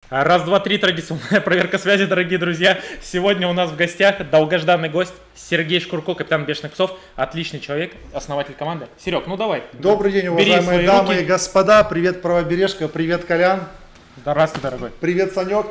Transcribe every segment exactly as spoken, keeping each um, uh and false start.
Раз, два, три, традиционная проверка связи, дорогие друзья. Сегодня у нас в гостях долгожданный гость Сергей Шкурко, капитан Бешеных Псов. Отличный человек, основатель команды. Серег, ну давай. Добрый день, уважаемые дамы руки. и господа. Привет, Правобережка. Привет, Колян. Здравствуй, дорогой. Привет, Санек.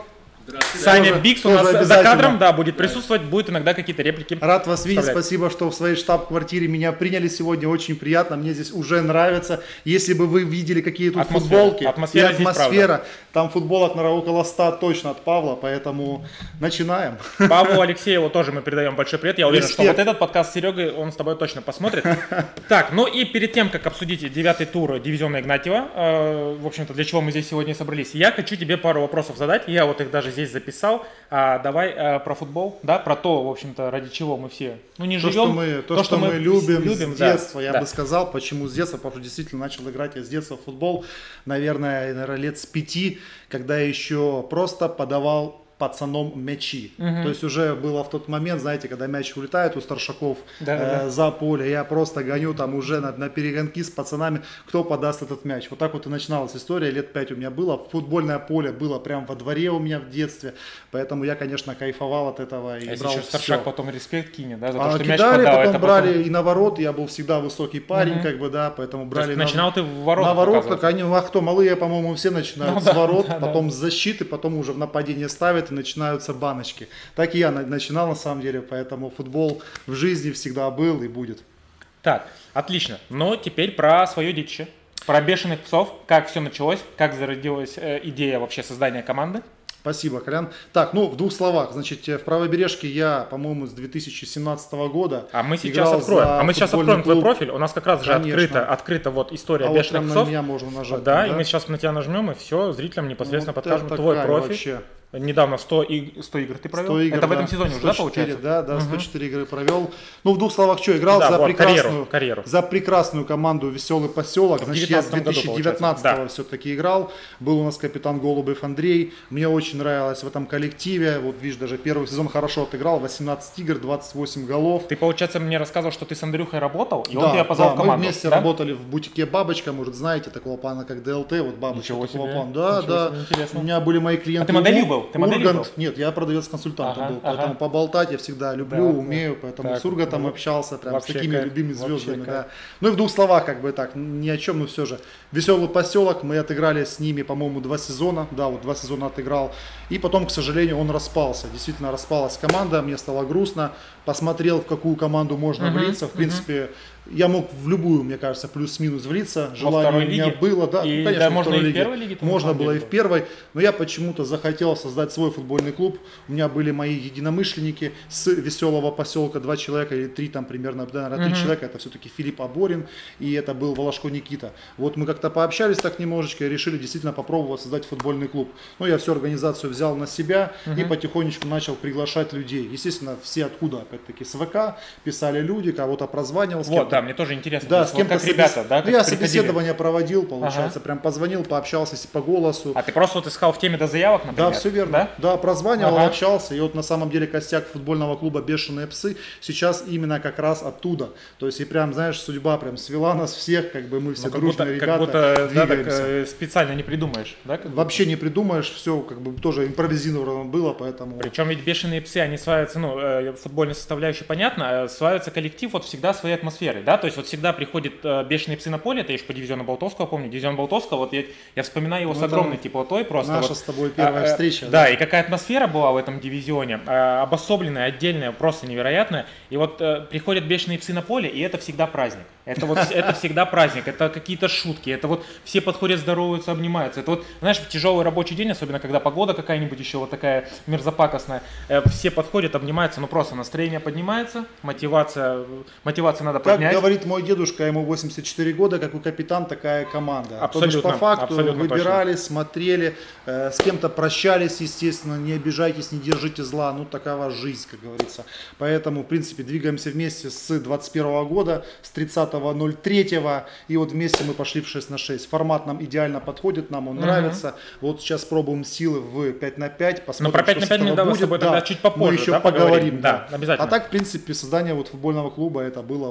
Саня тоже, Бикс у нас за кадром, да, будет присутствовать, будет иногда какие-то реплики. Рад вас видеть, спасибо, что в своей штаб-квартире меня приняли сегодня, очень приятно, мне здесь уже нравится. Если бы вы видели, какие тут атмосфера. футболки атмосфера, и атмосфера, там футболок, наверное, около ста точно от Павла, поэтому начинаем. Павлу Алексееву тоже мы передаем большой привет, я уверен, Респект. что вот этот подкаст с Серегой он с тобой точно посмотрит. Так, ну и перед тем, как обсудить девятый тур дивизиона Игнатьева, в общем-то, для чего мы здесь сегодня собрались, я хочу тебе пару вопросов задать, я вот их даже здесь записал. А, давай а, про футбол, да, про то, в общем-то, ради чего мы все, ну, не живем. То, что мы, то, то, что что мы любим, любим с детства, да, я да. бы сказал, почему с детства, потому что действительно начал играть я с детства в футбол, наверное, наверное лет с пяти, когда я еще просто подавал пацаном мячи. Угу. То есть уже было в тот момент, знаете, когда мяч улетает у старшаков да, э, да. за поле, я просто гоню там уже на, на перегонки с пацанами, кто подаст этот мяч. Вот так вот и начиналась история, лет пять у меня было. Футбольное поле было прям во дворе у меня в детстве, поэтому я, конечно, кайфовал от этого. И а брал если старшак потом респект кинет, да, за то, а, что кидали, мяч подал, потом это брали потом... и на ворот, я был всегда высокий парень, угу. как бы, да, поэтому брали... На... Начинал ты в ворот? На ворот, так они, а кто, малые, по-моему, все начинают ну, с да, ворот, да, потом да. с защиты, потом уже в нападение ставят и начинаются баночки. Так и я начинал на самом деле, поэтому футбол в жизни всегда был и будет. Так, отлично. Но теперь про свое детище, про Бешеных Псов, как все началось, как зародилась э, идея вообще создания команды. Спасибо, Колян. Так, ну в двух словах, значит, в Правобережке я, по-моему, с две тысячи семнадцатого года. А мы сейчас откроем, а мы сейчас откроем твой профиль. У нас как раз же открыта, открыта вот история а Бешеных вот Псов. На меня можно нажать. Да, да, и мы сейчас на тебя нажмем и все, зрителям непосредственно вот подкажем твой профиль. Вообще. Недавно сто, и, сто игр ты провел? сто игр, это в этом да. сезоне сто четыре, уже, да, получается? Да, да, сто четыре угу. игры провел. Ну, в двух словах, что, играл да, за, вот, прекрасную, карьеру, карьеру. за прекрасную команду «Веселый поселок». Значит, я с две тысячи девятнадцатого да. все-таки играл. Был у нас капитан Голубев Андрей. Мне очень нравилось в этом коллективе. Вот, видишь, даже первый сезон хорошо отыграл. восемнадцать игр, двадцать восемь голов. Ты, получается, мне рассказывал, что ты с Андрюхой работал, и да, он тебя позвал да, в команду. мы вместе да? работали в бутике «Бабочка». Может, знаете такого плана, как ДЛТ. Вот «Бабочка». Ничего себе. План. Да, Ничего да. себе, интересно. У меня были мои клиенты. А ты моделью был? Ты моделью был? Нет, я продавец-консультантом ага, был, поэтому ага. поболтать я всегда люблю, да, умею, да. поэтому так, с Ургантом ну, общался, прям с такими кайф, любимыми звездами. Да. Ну и в двух словах, как бы так, ни о чем, но все же. «Веселый поселок», мы отыграли с ними, по-моему, два сезона, да, вот два сезона отыграл, и потом, к сожалению, он распался, действительно распалась команда, мне стало грустно, посмотрел, в какую команду можно uh-huh, влиться, в принципе, uh-huh. я мог в любую, мне кажется, плюс-минус влиться, желание у меня лиге? было, да, и, ну, конечно, да, можно и в лиге. первой лиге? Можно было и в первой, но я почему-то захотел создать свой футбольный клуб, у меня были мои единомышленники с «Веселого поселка», два человека или три там примерно, наверное, три uh-huh. человека, это все-таки Филипп Аборин и это был Волошко Никита. Вот мы как-то пообщались так немножечко и решили действительно попробовать создать футбольный клуб. Ну, я всю организацию взял на себя uh-huh. и потихонечку начал приглашать людей. Естественно, все откуда, опять-таки, с ВК, писали люди, кого-то прозванивал. С вот, да, мне тоже интересно. Да, с кем-то вот как собес... ребята, да, как я приходили. собеседование проводил, получается, ага. прям позвонил, пообщался по голосу. А ты просто вот искал в теме до заявок, например? Да, все верно. Да, да прозванивал, ага. общался. И вот на самом деле костяк футбольного клуба «Бешеные псы» сейчас именно как раз оттуда. То есть и прям, знаешь, судьба прям свела нас всех, как бы мы все ну, дружные будто, ребята. Как будто да, так, э, специально не придумаешь, да? Вообще не придумаешь, все как бы тоже импровизировано было, поэтому... Причем ведь «Бешеные псы», они славятся, ну, э, футбольной составляющей понятно, а славится коллектив вот всегда своей атмосферой, да, то есть вот всегда приходит э, «Бешеные псы» на поле, это еще по дивизиону Болтовского помню, дивизион Болтовского, вот я, я вспоминаю его ну, с огромной теплотой просто. Наша вот, с тобой первая а, встреча. Да, да, и какая атмосфера была в этом дивизионе, э, обособленная, отдельная, просто невероятная, и вот э, приходят «Бешеные псы» на поле, и это всегда праздник, это вот, это всегда праздник, это какие-то шутки, это вот все подходят, здороваются, обнимаются, это вот, знаешь, в тяжелый рабочий день, особенно когда погода какая-нибудь еще вот такая мерзопакостная, э, все подходят, обнимаются, ну просто настроение поднимается, мотивация, мотивация надо как поднять. Как говорит мой дедушка, ему восемьдесят четыре года, какой капитан, такая команда. Абсолютно, по факту абсолютно выбирали, точно. смотрели, э, с кем-то прощались, естественно, не обижайтесь, не держите зла, ну такова жизнь, как говорится. Поэтому, в принципе, двигаемся вместе с двадцать первого года, с тридцатого ноль третьего, и вот вместе мы пошли в шесть на шесть. Формат нам идеально подходит, нам он угу. нравится. Вот сейчас пробуем силы в пять на пять, посмотрим, но про пять на пять мы давай с тобой тогда чуть попозже, мы еще да, поговорим. Да, да, обязательно. А так, в принципе, создание вот футбольного клуба, это было вот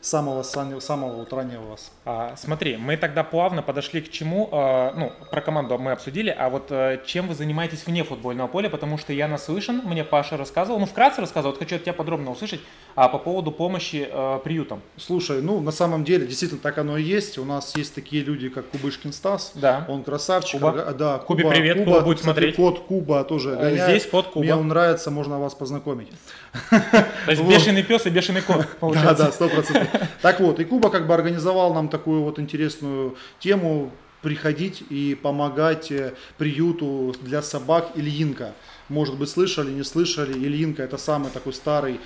с самого, самого утраннего вас. А, смотри, мы тогда плавно подошли к чему, а, ну, про команду мы обсудили, а вот а, чем вы занимаетесь вне футбольного поля, потому что я наслышан, мне Паша рассказывал, ну, вкратце рассказывал, вот хочу от тебя подробно услышать, а по поводу помощи а, приютам. Слушай, ну, на самом деле, действительно, так оно и есть. У нас есть такие люди, как Кубышкин Стас, да. Он красавчик. Куба. Да, Кубе Куба, привет, Куба, Куба будет кстати, смотреть. Кот Куба тоже гоняет. Здесь кот Куба. Мне он нравится, можно вас познакомить. То есть бешеный пес и бешеный кот, получается. Да, да, сто процентов. Так вот, и Куба как бы организовал нам такую вот интересную тему, приходить и помогать приюту для собак Ильинка. Может быть, слышали, не слышали. Ильинка — это самый такой старый,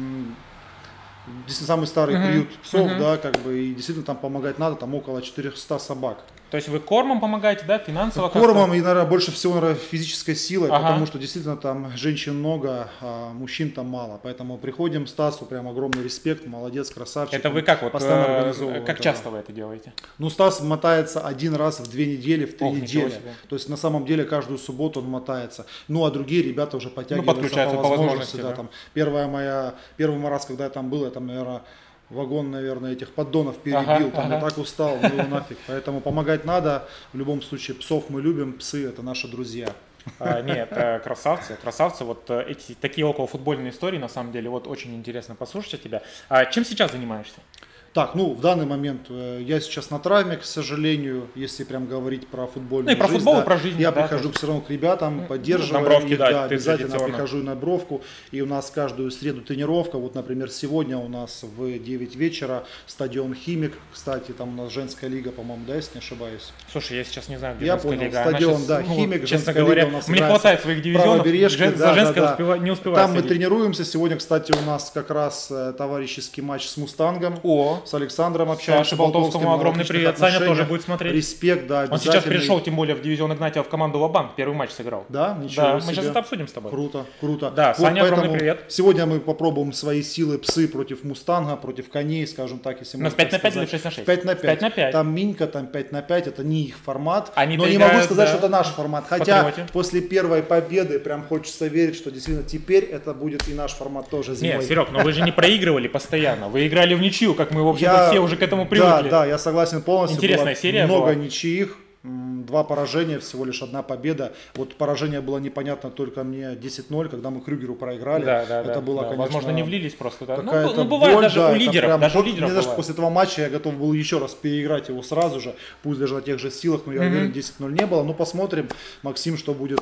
действительно самый старый uh-huh. приют псов, uh-huh. да, как бы, и действительно там помогать надо, там около четырехсот собак. То есть вы кормом помогаете, да, финансово? Кормом и, наверное, больше всего, наверное, физической силой, ага. потому что действительно там женщин много, а мужчин там мало. Поэтому приходим, Стасу прям огромный респект, молодец, красавчик. Это вы как вот, э, как часто вы это делаете? Ну, Стас мотается один раз в две недели, в три Ох, недели. То есть на самом деле каждую субботу он мотается. Ну, а другие ребята уже подтягиваются, ну, подключаются по возможности. По возможности да, да. Там, первая моя, первый раз, когда я там был, я там, наверное, вагон, наверное, этих поддонов перебил, ага, там ага. я так устал, ну нафиг. Поэтому помогать надо. В любом случае, псов мы любим, псы — это наши друзья. А, нет, красавцы, красавцы. Вот эти такие околофутбольные истории, на самом деле, вот очень интересно послушать от тебя. А чем сейчас занимаешься? Так, ну, в данный момент э, я сейчас на травме, к сожалению, если прям говорить про футбольную ну, и про жизнь. футбол, да, про жизнь. Я да, прихожу все равно к ребятам, поддерживаю на бровки, их, да, да, обязательно прихожу на на бровку. И у нас каждую среду тренировка. Вот, например, сегодня у нас в девять вечера стадион «Химик». Кстати, там у нас женская лига, по-моему, да, если не ошибаюсь. Слушай, я сейчас не знаю, где я женская понял, лига. стадион, сейчас, да, ну, «Химик», честно женская говоря, лига у нас мне хватает своих дивизионов, Жен, за да, женское да, успева, не успеваю Там сидеть. мы тренируемся. Сегодня, кстати, у нас как раз товарищеский матч с «Мустангом». О, с Александром общаемся. Болтовскому огромный привет. Саня тоже будет смотреть. Респект, да, он сейчас перешел, тем более, в дивизион Игнатьева в команду Ва-Банк. Первый матч сыграл. Да, ничего да, себе. Мы сейчас это обсудим с тобой. Круто, круто. Да, вот, Саня, огромный привет. Сегодня мы попробуем свои силы псы против Мустанга, против коней, скажем так, если можно пять на пять или в шесть на шесть? пять на пять. пять на пять. Там минька, там пять на пять, это не их формат. Они но не могу сказать, да, что это наш формат. Хотя Патриоте. После первой победы прям хочется верить, что действительно теперь это будет и наш формат тоже зимой. Нет, Серег, но вы же не проигрывали постоянно. Вы играли в ничью, как мы, в общем-то, я... все уже к этому привыкли. Да, да, я согласен полностью. Интересная было серия много была. ничьих. Два поражения, всего лишь одна победа. Вот поражение было непонятно только мне десять ноль, когда мы Крюгеру проиграли. Да, да, это да, было, да. конечно, Возможно, не влились просто. Да. Ну, ну, бывает боль, даже да, у лидеров. Прям, даже вот, у лидеров мне даже после этого матча я готов был еще раз переиграть его сразу же. Пусть даже на тех же силах, но я mm-hmm. уверен, десять ноль не было. Но посмотрим, Максим, что будет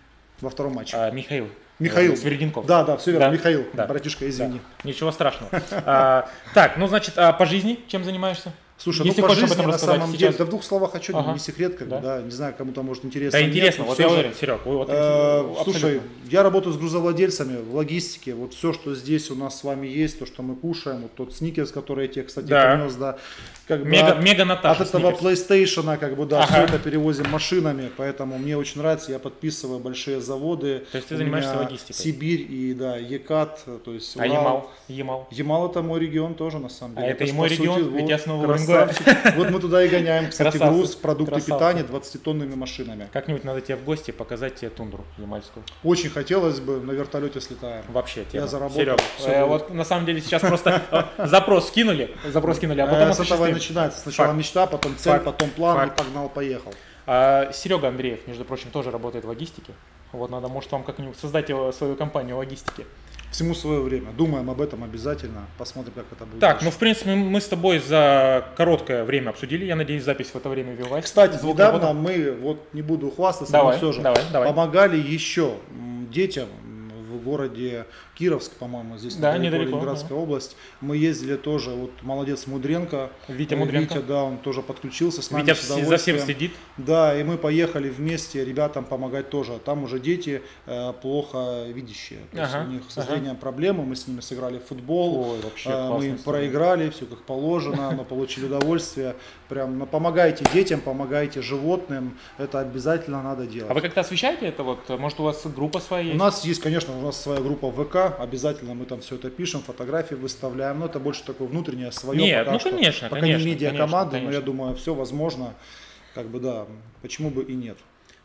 во втором матче. А, Михаил. Михаил. Сверденков. Да, да, все верно. Да? Михаил, да. братишка, извини. Да. Ничего страшного. а, так, ну значит, а по жизни чем занимаешься? Слушай, если ну по жизни жизни на самом сейчас... деле, да в двух словах хочу, ага. не секрет, как да? бы, да, не знаю, кому-то может интересно. Да, интересно, нет, вот я же, уверен, Серег. Вот, э, слушай, я работаю с грузовладельцами в логистике, вот все, что здесь у нас с вами есть, то, что мы кушаем, вот тот сникерс, который я тебе, кстати, да. принес, да, как бы мега, от, мега Наташа от этого PlayStation, как бы, да, ага. все это перевозим машинами, поэтому мне очень нравится, я подписываю большие заводы. То есть ты занимаешься логистикой? Сибирь и, да, Екат, то есть Урал. А Ямал? Ямал? Ямал это мой регион тоже, на самом деле. А это, это и мой регион, сути, ведь вот, я снова красавчик. Вот мы туда и гоняем, кстати, Красавцы. груз, продукты Красавцы. питания двадцатитонными машинами. Как-нибудь надо тебе в гости показать тебе тундру ямальскую. Очень хотелось бы, на вертолете слетаем. Вообще, тема. Я заработал. Серег, э, вот на самом деле сейчас просто запрос скинули, запрос скинули, а потом с этого и начинается. Сначала мечта, потом цель, потом план, и погнал, поехал. Серега Андреев, между прочим, тоже работает в логистике. Вот надо, может, вам как-нибудь создать его, свою компанию логистики. Всему свое время. Думаем об этом обязательно. Посмотрим, как это будет. Так, дальше. ну, в принципе, мы с тобой за короткое время обсудили. Я надеюсь, запись в это время велась. Кстати, Звук недавно работал. Мы, вот не буду хвастаться, давай, но все же давай, давай. помогали еще детям в городе Кировск, по-моему, здесь да, недалеко, недалеко, Ленинградская да. область. Мы ездили тоже, вот молодец Мудренко. Витя Мудренко. Витя, да, он тоже подключился с нами. Витя с за всем следит. Да, и мы поехали вместе ребятам помогать тоже. Там уже дети э, плохо видящие. То ага, есть у них со зрением ага. проблемы, мы с ними сыграли в футбол. Ой, вообще э, мы им проиграли, все как положено, но получили удовольствие. Прям, ну, помогайте детям, помогайте животным, это обязательно надо делать. А вы как-то освещаете это? Вот, может, у вас группа своя есть? У нас есть, конечно, у нас своя группа в ВК, обязательно мы там все это пишем, фотографии выставляем, но это больше такое внутреннее свое. Нет, пока ну что. конечно, пока конечно, не медиа команды, конечно. но я думаю, все возможно, как бы да, почему бы и нет.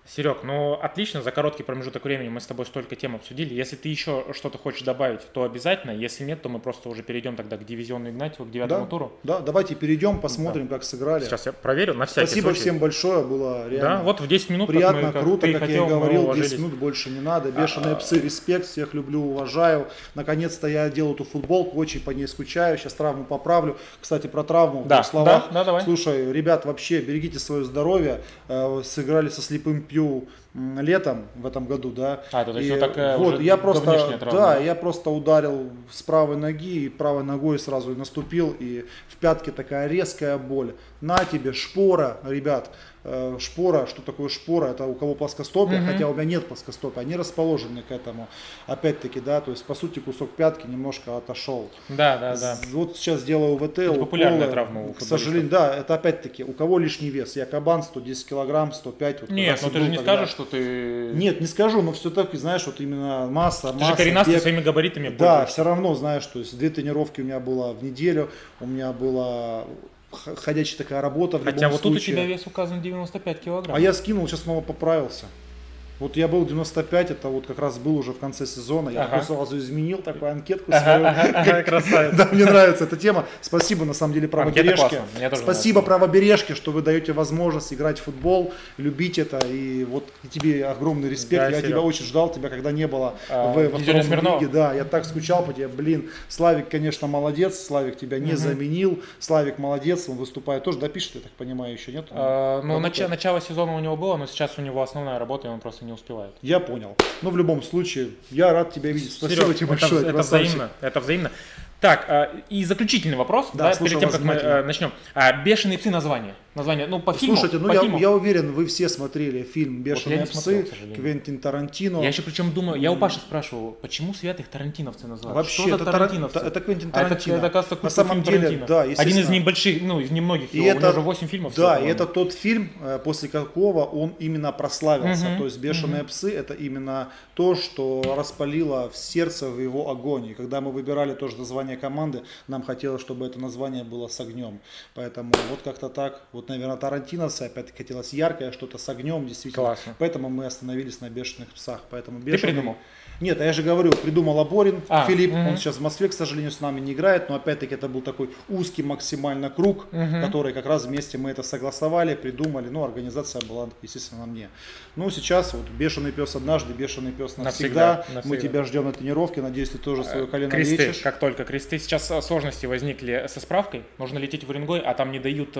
Серег, ну отлично, за короткий промежуток времени мы с тобой столько тем обсудили. Если ты еще что-то хочешь добавить, то обязательно. Если нет, то мы просто уже перейдем тогда к дивизиону Игнатьева, к девятому да, туру. Да, давайте перейдем, посмотрим, да. как сыграли. Сейчас я проверю на всякий Спасибо случай. всем большое, было реально да, вот в десять минут, приятно, как мы, как круто, как хотел, я и говорил, десять десять минут больше не надо. Бешеные псы, респект, всех люблю, уважаю. Наконец-то я делаю эту футболку, очень по ней скучаю. Сейчас травму поправлю. Кстати, про травму в да, двух словах. Да, да, давай. Слушай, ребят, вообще берегите свое здоровье. Сыграли со Слепым Пью летом в этом году, да. А, то есть и вот такая вот, уже я просто, травма, да, да, я просто ударил с правой ноги и правой ногой сразу и наступил, и в пятке такая резкая боль. На тебе шпора, ребят. Шпора, что такое шпора, это у кого плоскостопие, mm-hmm. хотя у меня нет плоскостопия, они расположены к этому, опять-таки, да, то есть по сути кусок пятки немножко отошел. Да, да, да. Вот сейчас делаю ВТ, это уколы, популярная травма у к сожалению, да, это опять-таки, у кого лишний вес, я кабан, сто десять килограмм, сто пять. Вот, нет, но ты же не тогда... скажешь, что ты... Нет, не скажу, но все-таки, знаешь, вот именно масса, ты масса. же коренастый бег. своими габаритами. Да, все равно, знаешь, то есть две тренировки у меня было в неделю, у меня было... ходячая такая работа. В Хотя вот случае. тут у тебя вес указан девяносто пять килограмм. А я скинул, сейчас снова поправился. Вот я был девяносто пять, это вот как раз был уже в конце сезона. Я ага. такой сразу изменил, такую анкетку свою. Ага, ага, красавец. Да, мне нравится эта тема. Спасибо, на самом деле, правобережке. Спасибо, правобережке, что вы даете возможность играть в футбол, любить это. И вот тебе огромный респект. Да, я Серег. тебя очень ждал, тебя когда не было а, в, во втором лиге. Да, я так скучал по тебе. Блин, Славик, конечно, молодец. Славик тебя не угу. заменил. Славик молодец, он выступает тоже. Допишет, я так понимаю, еще нет? А, ну, нач- начало сезона у него было, но сейчас у него основная работа, и он просто не успевает. Я понял. Ну, в любом случае, я рад тебя видеть. Спасибо Серег, тебе большое. Это, это взаимно. Это взаимно. Так, и заключительный вопрос, да, да, перед тем, как мы начнем. «Бешеные псы» название. Название, ну, по фильму. Слушайте, ну по я, фильму. я уверен, вы все смотрели фильм «Бешеные вот псы», смотрел, Квентин Тарантино. Я еще причем думаю, я у Паши спрашивал, почему святых тарантиновцы называют? Вообще, что это, за тарантиновцы? Это, это Квентин Тарантино. А это, это, оказывается, на самом деле, Тарантино. Да, один из небольших, ну, из немногих, и его, это, у него уже восемь фильмов. Да, всего, и это тот фильм, после какого он именно прославился. Uh-huh, то есть «Бешеные uh-huh. псы» это именно то, что распалило в сердце в его огонь. И когда мы выбирали тоже название команды, нам хотелось, чтобы это название было с огнем. Поэтому вот как-то так. Вот, наверное, тарантиновцы, опять-таки хотелось яркое, что-то с огнем, действительно. Классно. Поэтому мы остановились на «Бешеных псах». Поэтому бешеные... Ты придумал? Нет, а я же говорю, придумал Аборин, а, Филипп, угу. он сейчас в Москве, к сожалению, с нами не играет, но опять-таки это был такой узкий максимально круг, угу. который как раз вместе мы это согласовали, придумали, ну, организация была, естественно, на мне. Ну, сейчас вот «Бешеный пес» однажды, «Бешеный пес» навсегда, навсегда. навсегда. Мы тебя ждем на тренировке, надеюсь, ты тоже свое колено кресты, лечишь. Как только кресты. Сейчас сложности возникли со справкой, нужно лететь в Уренгой, а там не дают,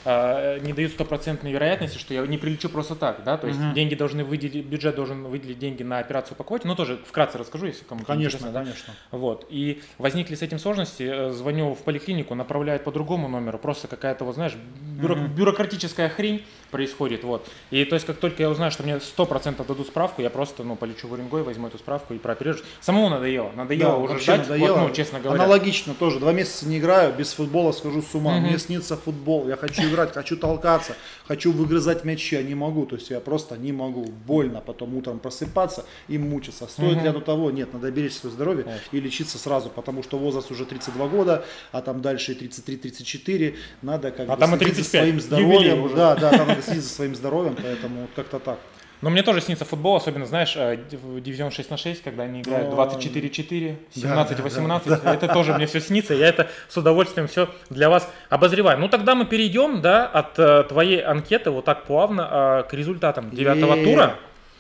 э, не дают стопроцентной вероятности, что я не прилечу просто так, да, то есть угу. деньги должны выделить, бюджет должен выделить деньги на операцию по квоте, ну, тоже вкратце расскажу, если кому-то конечно, интересно. Конечно, да? Вот. И возникли с этим сложности, звоню в поликлинику, направляют по другому номеру, просто какая-то, вот знаешь, бюро- uh-huh. бюрократическая хрень происходит, вот. И то есть, как только я узнаю, что мне сто процентов дадут справку, я просто, ну, полечу в Уренгой, возьму эту справку и прооперирую. Самому надоело, надоело да, уже ждать, надоело. Вот, ну, честно говоря. Аналогично тоже, два месяца не играю, без футбола схожу с ума, uh-huh. мне снится футбол, я хочу играть, хочу толкаться, хочу выгрызать мячи, я не могу, то есть я просто не могу, больно потом утром просыпаться и мучиться. Стоит uh-huh. ли оно того? Нет, надо беречь свое здоровье Конечно. И лечиться сразу, потому что возраст уже тридцать два года, а там дальше тридцать три тридцать четыре, надо как а бы там следить за своим здоровьем, да, да, там надо следить за своим здоровьем, поэтому вот как-то так. Но мне тоже снится футбол, особенно, знаешь, в дивизион шесть на шесть, когда они играют двадцать четыре четыре, семнадцать восемнадцать, да, да, да. Это тоже мне все снится, я это с удовольствием все для вас обозреваю. Ну тогда мы перейдем, да, от твоей анкеты вот так плавно к результатам девятого тура.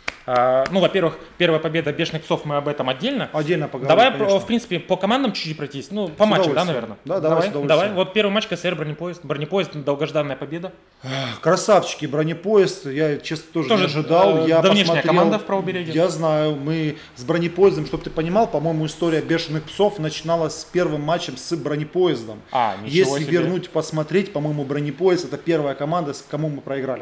Ну, во-первых, первая победа «Бешеных псов», мы об этом отдельно. Отдельно поговорим, Давай, конечно. в принципе, по командам чуть-чуть пройтись. Ну, по матчам, да, наверное? Да, давай, давай. давай. Вот первый матч КСР «Бронепоезд». «Бронепоезд» – долгожданная победа. Красавчики, «Бронепоезд». Я, честно, тоже, тоже не ожидал. Э, я давнешняя посмотрел, команда в правобережье. Я знаю. Мы с «Бронепоездом», чтобы ты понимал, по-моему, история «Бешеных псов» начиналась с первым матчем с «Бронепоездом». А, ничего Если себе. вернуть, посмотреть, по-моему, «Бронепоезд» – это первая команда, с кому мы проиграли.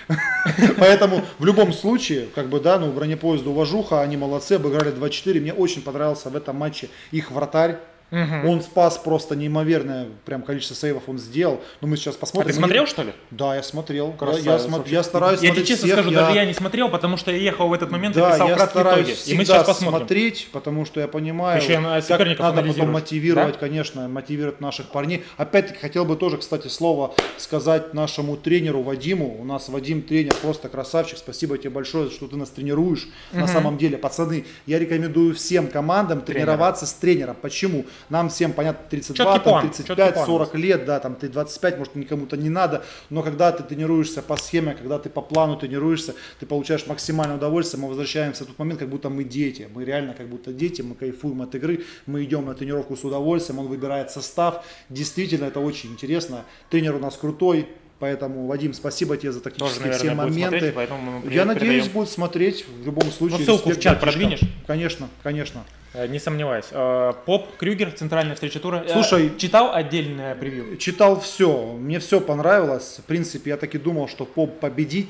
Поэтому в любом случае, как бы, да, ну, «Бронепоезду» уважуха, они молодцы, обыграли два четыре. Мне очень понравился в этом матче их вратарь. Угу. Он спас просто неимоверное прям количество сейвов он сделал. Но мы сейчас посмотрим. А ты смотрел, что ли? Да, я смотрел. Я, я, я стараюсь я смотреть. Я тебе честно всех, скажу, я... даже я не смотрел, потому что я ехал в этот момент да, и писал я краткие итоги. И мы сейчас посмотрим. смотреть, потому что я понимаю, еще как надо потом мотивировать, да? конечно, мотивировать наших парней. Опять-таки хотел бы тоже, кстати, слово сказать нашему тренеру Вадиму. У нас Вадим тренер, просто красавчик. Спасибо тебе большое, что ты нас тренируешь. Угу. На самом деле, пацаны, я рекомендую всем командам Тренер. тренироваться с тренером. Почему? Нам всем, понятно, тридцать два, там, тридцать пять, сорок лет, да, там ты двадцать пять, может, никому-то не надо. Но когда ты тренируешься по схеме, когда ты по плану тренируешься, ты получаешь максимальное удовольствие. Мы возвращаемся в тот момент, как будто мы дети. Мы реально как будто дети, мы кайфуем от игры, мы идем на тренировку с удовольствием, он выбирает состав. Действительно, это очень интересно. Тренер у нас крутой. Поэтому, Вадим, спасибо тебе за тактические все моменты. Смотреть, я надеюсь, будет смотреть в любом случае. Ну, ссылку в чат продвинешь? Конечно, конечно. Не сомневаюсь. Поп, Крюгер, центральная встреча тура. Слушай, читал отдельное превью? Читал все. Мне все понравилось. В принципе, я таки думал, что Поп победит.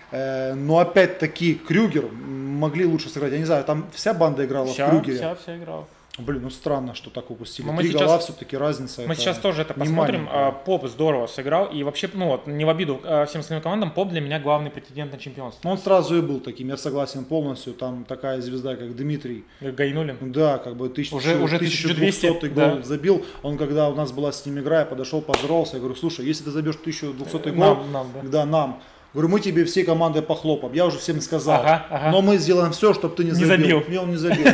Но опять-таки Крюгер могли лучше сыграть. Я не знаю, там вся банда играла вся, в Крюгере. Вся, вся играла. Блин, ну странно, что так упустили. Мы Три сейчас, гола все-таки разница. Мы сейчас тоже это посмотрим. Маленькая. Поп здорово сыграл. И вообще, ну вот, не в обиду всем остальным командам, Поп для меня главный претендент на чемпионство. Ну, он сразу и был таким, я согласен полностью. Там такая звезда, как Дмитрий Гайнуллин. Да, как бы тысячу, уже, уже тысяча двести гол да. забил. Он, когда у нас была с ним игра, я подошел, поздоровался. Я говорю, слушай, если ты забьешь тысячу двухсотый гол, нам, нам, да. да, нам. Говорю, мы тебе всей командой похлопаем. Я уже всем сказал. Ага, ага. Но мы сделаем все, чтобы ты не, не забил. забил. И он не забил.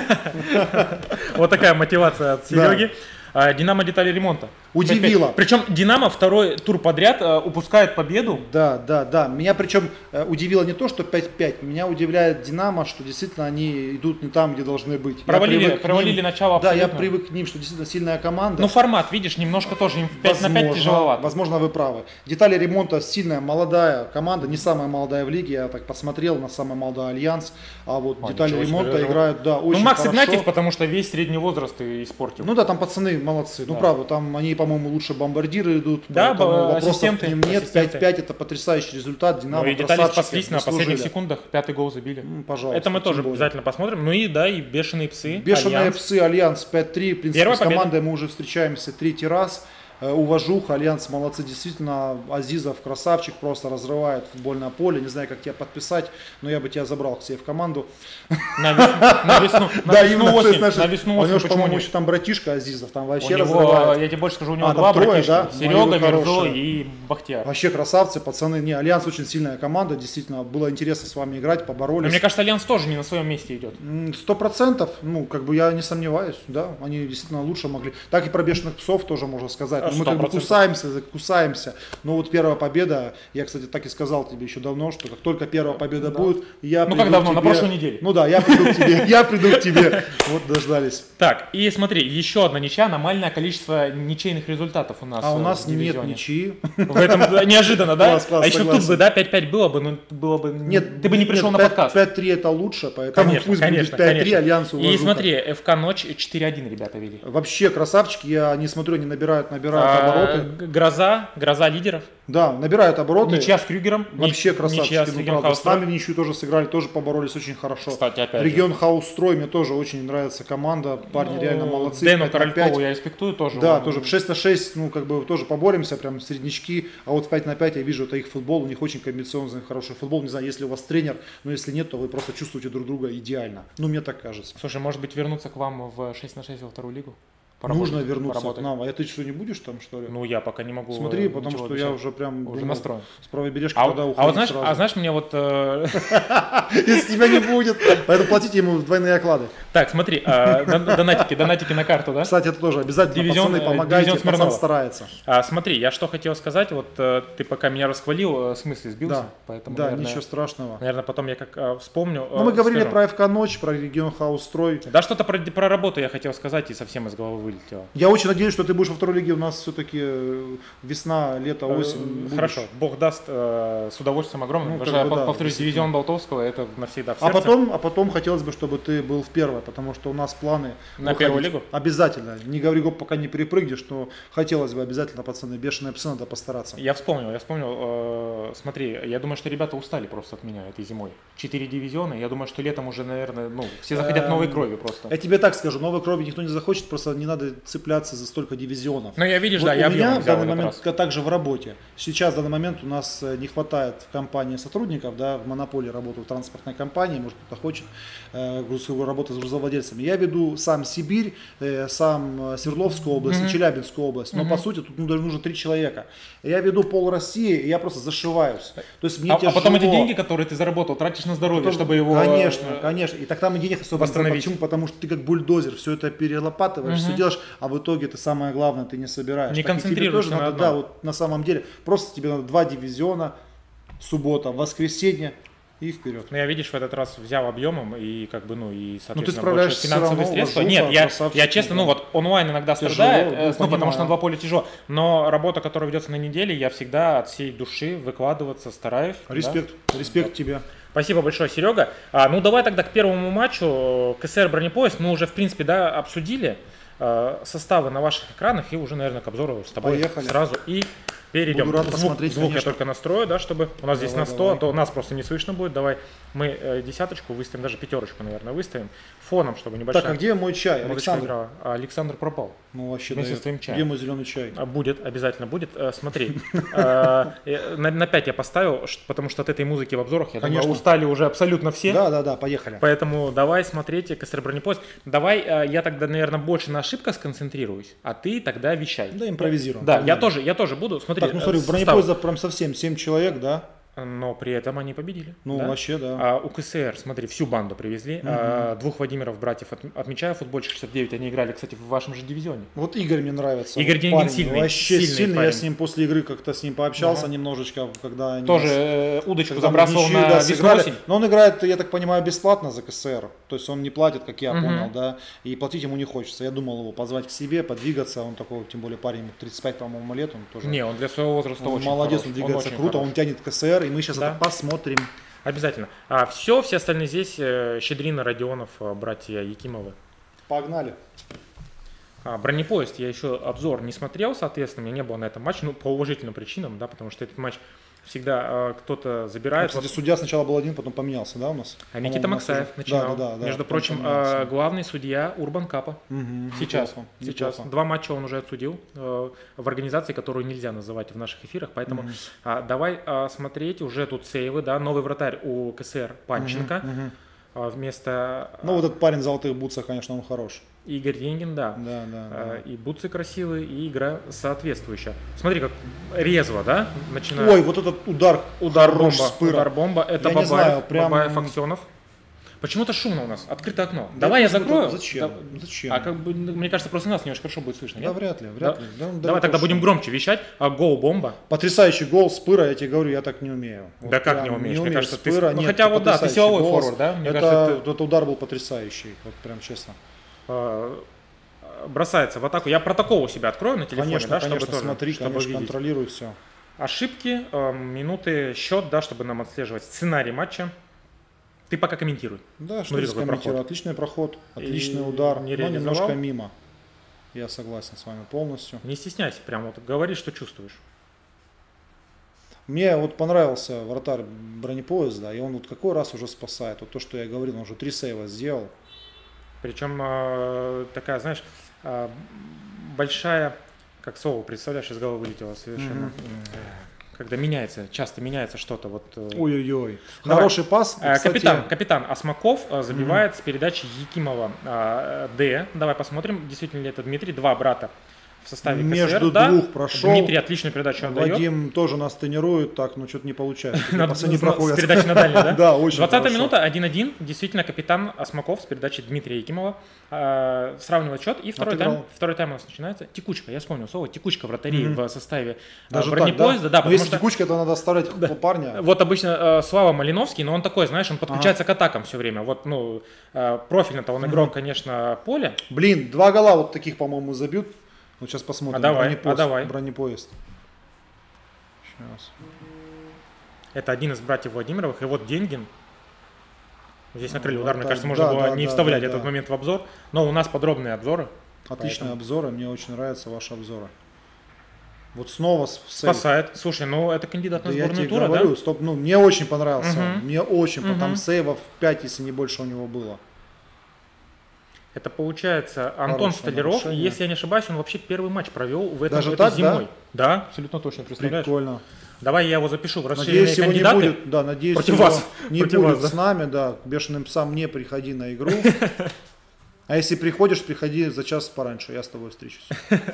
Вот такая мотивация от Сереги. Динамо детали ремонта. Удивило. Причем Динамо второй тур подряд э, упускает победу. Да, да, да. Меня причем э, удивило не то, что пять пять. Меня удивляет Динамо, что действительно они идут не там, где должны быть. Провалили, провалили ним, начало абсолютно. Да, я привык к ним, что действительно сильная команда. Ну формат, видишь, немножко тоже им пять на пять тяжеловато. Возможно, вы правы. Детали ремонта сильная, молодая команда. Не самая молодая в лиге. Я так посмотрел на самый молодой Альянс. А вот а, детали ремонта себе, играют, да, очень Ну Макс хорошо. Игнатьев, потому что весь средний возраст и испортил. Ну да, там пацаны молодцы. Ну да. Правда, там они, по-моему, лучше бомбардируют. идут, да, вопросов к ним нет. пять пять это потрясающий результат. Динамо, ну, и детали спаслись на последних секундах, пятый гол забили. Ну, пожалуйста. Это мы тоже более. обязательно посмотрим. Ну и да, и бешеные псы. Бешеные Альянс. псы, Альянс пять три. В принципе, Первая с командой победа. мы уже встречаемся третий раз. Уважуха, Альянс молодцы, действительно, Азизов красавчик, просто разрывает футбольное поле, не знаю, как тебя подписать, но я бы тебя забрал к себе в команду. На весну, на весну осень, на весну осень, почему? По-моему, еще там братишка Азизов, там вообще у него, разрывает. Я тебе больше скажу, у него а, два братишки, да? Серега, Мирзо и Бахтияр. Вообще красавцы, пацаны, не, Альянс очень сильная команда, действительно, было интересно с вами играть, поборолись. Но мне кажется, Альянс тоже не на своем месте идет. Сто процентов, ну, как бы я не сомневаюсь, да, они действительно лучше могли. Так и про бешеных псов тоже можно сказать. Мы как бы кусаем кусаемся. Но вот первая победа, я, кстати, так и сказал тебе еще давно, что как только первая победа да. будет, я ну приду как давно, к тебе. На прошлой неделе. Ну да, я приду к тебе, я приду к тебе. Вот дождались. Так, и смотри, еще одна ничья, аномальное количество ничейных результатов у нас. А у нас нет ничьи. В этом неожиданно, да? Класс, класс, а еще согласен. тут бы, да, пять пять было бы, но было бы... Нет, ты бы не пришел нет, на подкаст. пять три это лучше, поэтому конечно, пусть конечно, будет пять три, Альянс уважуха. И смотри, эф ка Ночь четыре один ребята вели. Вообще красавчики, я не смотрю, они набирают, набирают а, обороты. Гроза, гроза лидеров. Да, набирают обороты. Ничья с Крюгером. Вообще красавчики. Ну, правда, с нами в ничью тоже сыграли, тоже поборолись очень хорошо. Кстати, опять Регион Хаус-строй, мне тоже очень нравится команда. Парни ну, реально молодцы. Дэну Королькову я респектую тоже. Да, он... тоже в шесть на шесть, ну, как бы тоже поборемся, прям среднячки. А вот в пять на пять я вижу, это их футбол, у них очень комбинационный, хороший футбол. Не знаю, если у вас тренер, но если нет, то вы просто чувствуете друг друга идеально. Ну, мне так кажется. Слушай, может быть, вернуться к вам в шесть на шесть во вторую лигу? Нужно вернуться поработать. К нам. А ты что, не будешь там, что ли? Ну, я пока не могу. Смотри, потому что обещать. Я уже прям уже настроен. С правобережки а, тогда уходить а вот знаешь, сразу. А знаешь, мне вот... Если тебя не будет, поэтому платите ему двойные оклады. Так, смотри, донатики, донатики на карту, да? Кстати, это тоже обязательно, пацаны, помогайте, пацан старается. Смотри, я что хотел сказать, вот ты пока меня расхвалил, в смысле сбился. Да, ничего страшного. Наверное, потом я как вспомню. Ну, мы говорили про эф ка Ночь, про регион Хаус-строй. Да, что-то про работу я хотел сказать и совсем из головы вылетело. Я очень надеюсь, что ты будешь во второй лиге. У нас все-таки весна, лето, осень. Хорошо, Бог даст, с удовольствием огромным. Ну, я да, повторюсь, дивизион Болтовского, это навсегда в сердце. А потом, а потом хотелось бы, чтобы ты был в первой, потому что у нас планы на первую лигу. Обязательно. Не говори, пока не перепрыгнешь, но хотелось бы обязательно, пацаны, бешеные псы, надо постараться. Я вспомнил, я вспомнил. Смотри, я думаю, что ребята устали просто от меня этой зимой. Четыре дивизиона, я думаю, что летом уже, наверное, ну, все захотят новой крови просто. Я тебе так скажу, новой крови никто не захочет, просто не надо надо цепляться за столько дивизионов. Ну, я видишь, вот да, у я меня в взял данный в момент, раз. также в работе. Сейчас в данный момент у нас не хватает в компании сотрудников, да, в монополии работаю в транспортной компании, может кто-то хочет э, работать с грузовладельцами. Я веду сам Сибирь, э, сам Свердловскую область mm-hmm. и Челябинскую область, но mm-hmm. по сути тут даже нужно три человека. Я веду пол России, и я просто зашиваюсь. То есть мне а, тяжело. А потом эти деньги, которые ты заработал, тратишь на здоровье, потом, чтобы его Конечно, конечно. И так там и денег особо восстановить. Почему? Потому что ты как бульдозер все это перелопатываешь, угу. все делаешь, а в итоге ты самое главное ты не собираешь. Не так концентрируешься тебе тоже на надо, да, вот на самом деле просто тебе надо два дивизиона, суббота, воскресенье и вперед. Ну я видишь в этот раз взял объемом и как бы ну и соответственно ну, больше финансовые средства. Нет, я, я честно, ну вот онлайн иногда тяжело, страдает, ну, ну потому что на два поля тяжело. Но работа, которая ведется на неделе, я всегда от всей души выкладываться стараюсь. Респект, да? респект да. тебе. Спасибо большое, Серега. А, ну давай тогда к первому матчу. КСР Бронепоезд мы уже в принципе да обсудили а, составы на ваших экранах и уже наверное к обзору с тобой Поехали. Сразу и перейдем. Буду рад звук, посмотреть, звук конечно. я только настрою, да, чтобы у нас давай, здесь на сто, давай. а то нас просто не слышно будет. Давай мы э, десяточку выставим, даже пятерочку, наверное, выставим фоном, чтобы небольшая. Так, а где мой чай, Александр? А Александр пропал. Ну вообще, вместе да, с твоим чаем. Где мой зеленый чай? Будет, обязательно будет. Смотри, на пять я поставил, потому что от этой музыки в обзорах, я думаю, устали уже абсолютно все. Да, да, да, поехали. Поэтому давай смотреть КСР Бронепоезд. Давай я тогда, наверное, больше на ошибках сконцентрируюсь, а ты тогда вещай. Да, импровизируем. Да, я тоже, я тоже буду. Смотри, так, ну смотри, в Бронепоезда прям совсем семь человек, да? Но при этом они победили. Ну, да? вообще, да. А, у КСР, смотри, всю банду привезли. Угу. А, двух Владимиров, братьев, от, отмечаю, футбольщик шестьдесят девять, они играли, кстати, в вашем же дивизионе. Вот Игорь мне нравится. Игорь Денигин сильный. Вообще сильный, сильный. парень. Я с ним после игры как-то с ним пообщался ага. немножечко, когда они тоже нас, э, удочку когда забрасывал ничью, на да, весну-осень. Но он играет, я так понимаю, бесплатно за КСР. То есть он не платит, как я угу. понял, да. И платить ему не хочется. Я думал его позвать к себе, подвигаться. Он такой, тем более парень, тридцать пять, по-моему, лет. Он тоже. Не, он для своего возраста он очень молодец, хорош. он двигается он круто, хорош. он тянет КСР, и мы сейчас да. это посмотрим. Обязательно. А все, все остальные здесь Щедрина, Родионов, братья Якимовы. Погнали. А, Бронепоезд, я еще обзор не смотрел, соответственно, у меня не было на этом матче, ну, по уважительным причинам, да, потому что этот матч всегда э, кто-то забирает. Ну, кстати, судья сначала был один, потом поменялся, да, у нас? А Никита Максаев уже... начинал. Да, да, да, Между прочим, э, главный судья Урбан Капа. Угу, сейчас. Неплохо, сейчас. неплохо. Два матча он уже отсудил э, в организации, которую нельзя называть в наших эфирах, поэтому угу. э, давай э, смотреть уже тут сейвы, да, новый вратарь у КСР Панченко. Угу, угу. Вместо... Ну, вот этот парень в золотых бутсах, конечно, он хорош. Игорь Денигин, да. Да, да, да. И бутсы красивые, и игра соответствующая. Смотри, как резво, да? Начинает. Ой, вот этот удар. Удар бомба. Удар бомба. Это я Бабаев, знаю, прям... Бабаев, Аксенов. Почему-то шумно у нас. Открыто окно. Да, давай я закрою. Зачем? Да, Зачем? А как бы, мне кажется, просто нас не очень хорошо будет слышно. Да, нет? вряд ли, вряд да. ли. Да, давай тогда шум. Будем громче вещать. А гол бомба. Потрясающий гол Спыра, я тебе говорю, я так не умею. Да вот как не умеешь? Не мне кажется, Спыра, ты... Ну нет, хотя вот да, ты силовой голос. форвард, да? Мне это, кажется, ты... Этот удар был потрясающий, вот прям честно. А, бросается в атаку. Я протокол у себя открою на телефоне, конечно, да, конечно, чтобы тоже, смотри, чтобы конечно, видеть. контролируй все. Ошибки, э, минуты, счет, да, чтобы нам отслеживать сценарий матча. Ты пока комментируй. Да, что здесь комментирую. Отличный проход, отличный И удар, но немножко мимо. Я согласен с вами полностью. Не стесняйся, прям вот говори, что чувствуешь. Мне вот понравился вратарь Бронепоезда, и он вот какой раз уже спасает. Вот то, что я говорил, он уже три сейва сделал. Причем э, такая, знаешь, э, большая, как слово, представляешь, из головы вылетело совершенно. Mm-hmm. Когда меняется, часто меняется что-то. Вот, э... Ой-ой-ой. Хороший пас. Э, кстати... Капитан, капитан Осмаков э, забивает mm-hmm. с передачи Якимова э, Д. Давай посмотрим, действительно ли это Дмитрий. Два брата в составе КСР. Между да? двух прошел. Дмитрий отличную передачу отдает. Вадим тоже нас тренирует, так, но что-то не получается. Пасы не проходят. С передачи на дальний, да? Да, очень двадцатая минута, один-один. Действительно, капитан Осмаков с передачи Дмитрия Якимова э, сравнивает счет. И второй тайм, второй тайм у нас начинается. Текучка, я вспомнил слово. Текучка вратарей mm-hmm. в составе Даже Бронепоезда. Так, да? Да, но если что... текучка, то надо оставлять да. парня. Вот обычно э, Слава Малиновский, но он такой, знаешь, он подключается ага. к атакам все время. Вот, ну, э, профильно-то он игрок, mm-hmm. конечно, поля. Блин, два гола вот таких, по-моему, забьют. Вот сейчас посмотрим. А давай, бронепоезд, а давай. Бронепоезд. Сейчас. Это один из братьев Владимировых. И вот Денигин. Здесь накрыли удар. Мне так, кажется, можно да, было да, не да, вставлять да, этот да. момент в обзор. Но у нас подробные обзоры. Отличные поэтому... обзоры. Мне очень нравятся ваши обзоры. Вот снова сейв. Спасает. Слушай, ну это кандидат на да сборную я тебе тура, говорю, да? Стоп, ну, мне очень понравился. Угу. Мне очень. Угу. Там сейвов пять, если не больше у него было. Это получается Антон Хорошее Столяров, нарушение. если я не ошибаюсь, он вообще первый матч провел в этом Даже этой так, зимой. Да? Да, абсолютно точно, представляешь? Прикольно. Давай я его запишу в расширенные Надеюсь, его не кандидаты. будет, да, надеюсь, Против его вас. не Против будет вас, да. с нами, да, к бешеным псам не приходи на игру. А если приходишь, приходи за час пораньше, я с тобой встречусь.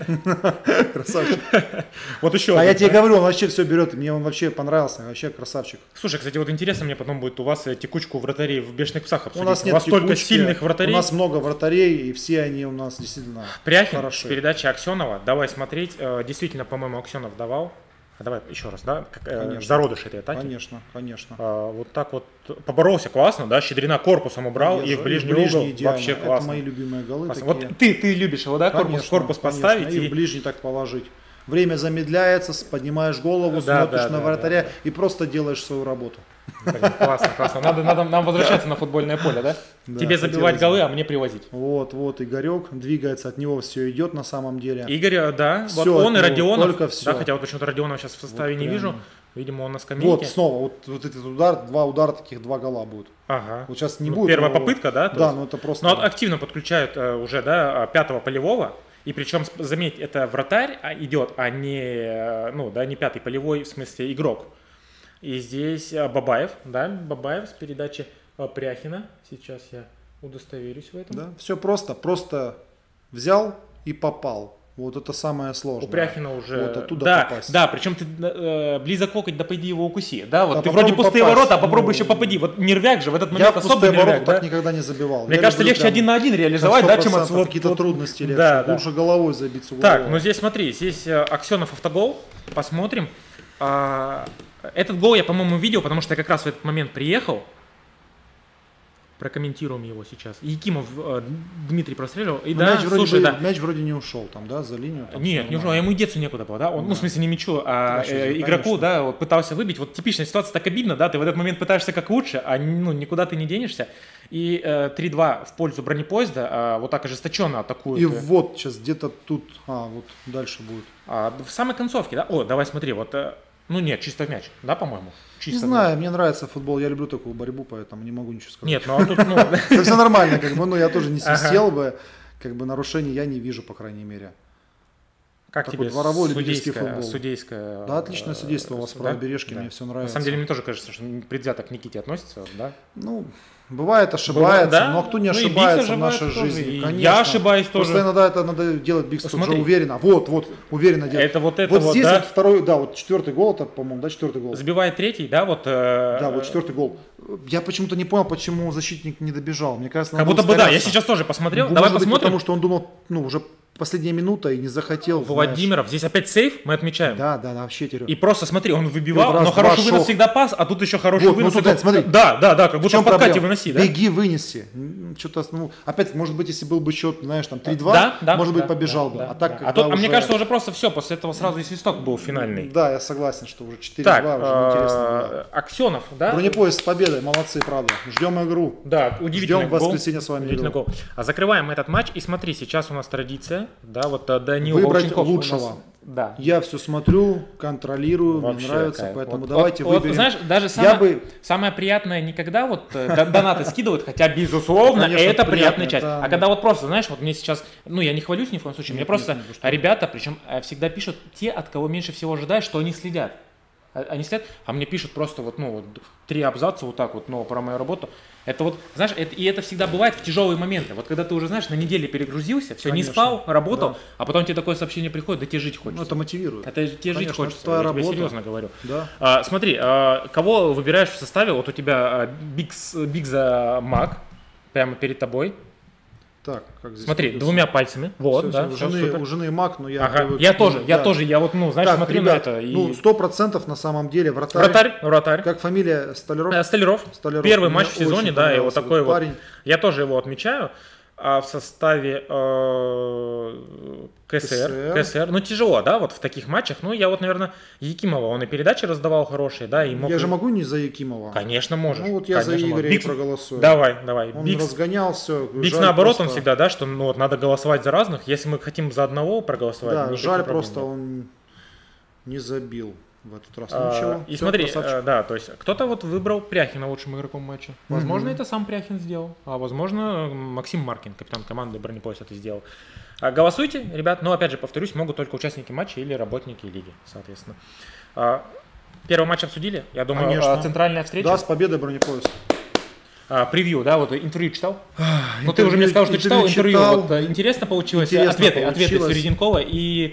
Красавчик. Вот еще А один, я тебе да? говорю, он вообще все берет, мне он вообще понравился, вообще красавчик. Слушай, кстати, вот интересно мне потом будет у вас э, текучку вратарей в бешеных псах У обсудить. нас нет вас столько текучки, сильных вратарей. У нас много вратарей, и все они у нас действительно Пряхин, хороши. передача Аксенова. Давай смотреть. Э, Действительно, по-моему, Аксенов давал. А давай еще раз, да? Как, э, Конечно. зародыш этой атаки. Конечно, конечно. А, вот так вот поборолся классно, да? Щедрина корпусом убрал и в ближний, угол идеально. вообще Это классно. мои любимые голы Классно. такие. Вот ты, ты любишь его, да? Корпус, Конечно, корпус конечно. поставить. И И... в ближний так положить. Время замедляется, поднимаешь голову, Да, смотришь да, на да, вратаря да, да. и просто делаешь свою работу. Блин, классно, классно. Надо, надо нам возвращаться на футбольное поле, да? Да, Тебе забивать хотелось голы, бы. а мне привозить. Вот, вот, Игорек двигается, от него все идет на самом деле. Игорь, да, Всё вот он и от него, Родионов. только всё. Да, хотя вот почему-то Родионова сейчас в составе Вот не прям. вижу. Видимо, он на скамейке. Вот, снова, вот, вот этот удар, два удара, таких два гола будут. Ага. Вот сейчас не Ну, будет. первая но- попытка, да? то Да, есть? ну это просто... Ну, вот активно подключают э, уже, да, а, пятого полевого. И причем, сп- заметь, это вратарь а, идет, а не, э, ну, да, не пятый полевой, в смысле игрок. И здесь э, Бабаев, да, Бабаев с передачи э, Пряхина. Сейчас я удостоверюсь в этом. Да, все просто, просто взял и попал. Вот это самое У сложное. Пряхина уже... Вот оттуда да, попасть. да, причем ты э, близок локоть, да пойди его укуси. Да, вот Да, ты попробуй вроде пустые попасть. ворота, а попробуй Ну, еще попади. Вот нервяк же в этот Я момент в особо пустые нервяк, ворота да? так никогда не забивал. Мне Я кажется, люблю легче прям один на один как реализовать, да, чем от сто процентов вот- какие-то вот- трудности легче. Да, да. Лучше головой забить с угла. Так, ну здесь смотри, здесь э, Аксенов автогол, посмотрим. А, этот гол я, по-моему, видел, потому что я как раз в этот момент приехал. Прокомментируем его сейчас. Якимов э, Дмитрий простреливал. И Ну, да, мяч, вроде слушай, бы, да. мяч вроде не ушел там, да, за линию. там Нет, всё не ушел, а нормально. ему и деться некуда было, да? Он, ну, в смысле, не мячу, а Конечно, э, конечно. игроку, да, вот пытался выбить. Вот типичная ситуация, так обидно, да, ты в этот момент пытаешься как лучше, а ну, никуда ты не денешься. И э, три-два в пользу бронепоезда, а, вот так ожесточенно атакуют. И вот сейчас где-то тут, а, вот дальше будет. А, в самой концовке, да? О, давай смотри, вот, э, ну нет, чисто в мяч, да, по-моему? Не Чисто в знаю, мне нравится футбол, я люблю такую борьбу, поэтому не могу ничего мяч. сказать. Нет, ну а тут, ну, Это все нормально, как бы, ну я тоже не Ага. свистел бы, как бы нарушений я не вижу, по крайней мере. как Такой тебе дворовой любительский судейское, футбол. судейское... Да, отличное судейство у вас в да? правобережке, Да. мне все На нравится. самом деле, мне тоже кажется, что предвзято к Никите относится, да? Ну, бывает ошибается, да? но кто не Ну и ошибается Бикс в нашей ошибается тоже, жизни? и Конечно. я ошибаюсь тоже. Просто иногда это надо делать Бикс уже Смотри. уверенно. Вот, вот, уверенно делать. Это вот это вот вот, здесь да? вот второй, да, вот четвертый гол, это, по-моему, да, четвертый гол. Забивает третий, да, вот... э, Да, вот четвертый гол. Я почему-то не понял, почему защитник не добежал. Мне кажется, Как надо будто бы, да, я ускоряться. сейчас тоже посмотрел. Ну, Давай может быть, посмотрим. потому что он думал, ну, уже последняя минута и не захотел. знаешь. Владимиров, здесь опять сейф, мы отмечаем. Да, да, да, вообще терю. И просто смотри, он выбивал, Раз, но два, хороший вынос шок. всегда пас, а тут еще хороший Вот, ну вынос. туда, это- смотри. Да, да, да, как В будто чем в подкате проблема? выноси, да? Беги, вынеси. М, Что-то, ну, опять, может быть, если был бы счет, знаешь, там три-два, Да, да, может быть, да, побежал да, бы. да, а так, да. а, когда тут, а мне уже- кажется, уже просто все, после этого сразу и свисток был финальный. Да, я согласен, что уже Так, четыре-два, уже неинтересно было. э, Аксенов, да? Бронепоезд с победой, молодцы, правда. Ждем игру. Да, удивительный Ждем в гол. воскресенье с вами Удивительный игру. гол. А закрываем этот матч. И смотри, сейчас у нас традиция. Да, вот э, Данил Выбрать Волченков у нас- лучшего. Да. Я все смотрю, контролирую, Вообще мне нравится, кайф. поэтому Вот- давайте вот- вот, выберем. знаешь, даже самое, Я бы, самое приятное не когда вот э, д- донаты скидывают, хотя безусловно Конечно, это приятно, приятная часть. это- А когда вот просто, знаешь, вот мне сейчас, ну я не хвалюсь ни в коем случае, мне Нет, просто нет, нет, вы что. ребята, причем э, всегда пишут те, от кого меньше всего ожидаешь, что они следят. А- Они следят, а мне пишут просто вот, ну, вот три абзаца вот так вот, ну, про мою работу. Это вот, знаешь, это, и это всегда бывает в тяжелые моменты. Вот когда ты уже, знаешь, на неделе перегрузился, все, не Конечно, спал, работал, да. а потом тебе такое сообщение приходит, да тебе жить хочется. ну, это мотивирует. Это тебе жить Конечно, хочется, это твоя я тебе работа. серьезно говорю. Да. А, смотри, а, кого выбираешь в составе? Вот у тебя а, Бигс, Бигза Мак прямо перед тобой. Так, как здесь Смотри, написано? двумя пальцами. Вот, Всё, да. всё, всё у, жены, супер. у жены Мак, но я Ага, привык- я тоже, я да. тоже, я вот, ну, знаешь, Так, смотрю ребят, на это. И... ну, сто процентов на самом деле вратарь. Вратарь, вратарь. Как фамилия Столяров? Э, Столяров. Столяров. Первый Мне матч в сезоне, очень да, и вот понравился такой этот вот. парень. Я тоже его отмечаю. А в составе э, КСР, КСР. КСР, ну тяжело, да, вот в таких матчах. Ну я вот, наверное, Якимова, он и передачи раздавал хорошие, да, и мог. Я же могу не за Якимова. Конечно, можешь. Ну вот я за конечно, Игоря можешь. и Бикс- проголосую. Давай, давай. Он Бикс, разгонял все. Бикс наоборот, он всегда, да, что ну, вот, надо голосовать за разных. Если мы хотим за одного проголосовать, Да, никаких жаль проблем просто нет. он не забил. в этот раз. А, Ничего. и Всё, смотри, красавчик. э, да, то есть кто-то вот выбрал Пряхина лучшим игроком матча. Возможно, Мгм. это сам Пряхин сделал, а возможно, Максим Маркин, капитан команды Бронепоезд, это сделал. А, голосуйте, ребят, но опять же, повторюсь, могут только участники матча или работники лиги, соответственно. А, первый матч обсудили, я думаю, Конечно. а, центральная встреча. Да, с победой Бронепоезд. А, превью, да, вот интервью читал? Ну, ты интервью- уже мне сказал, что читал интервью интервью. читал. Вот, э, интересно получилось. Интересно ответы, ответы получилось. Середенкова и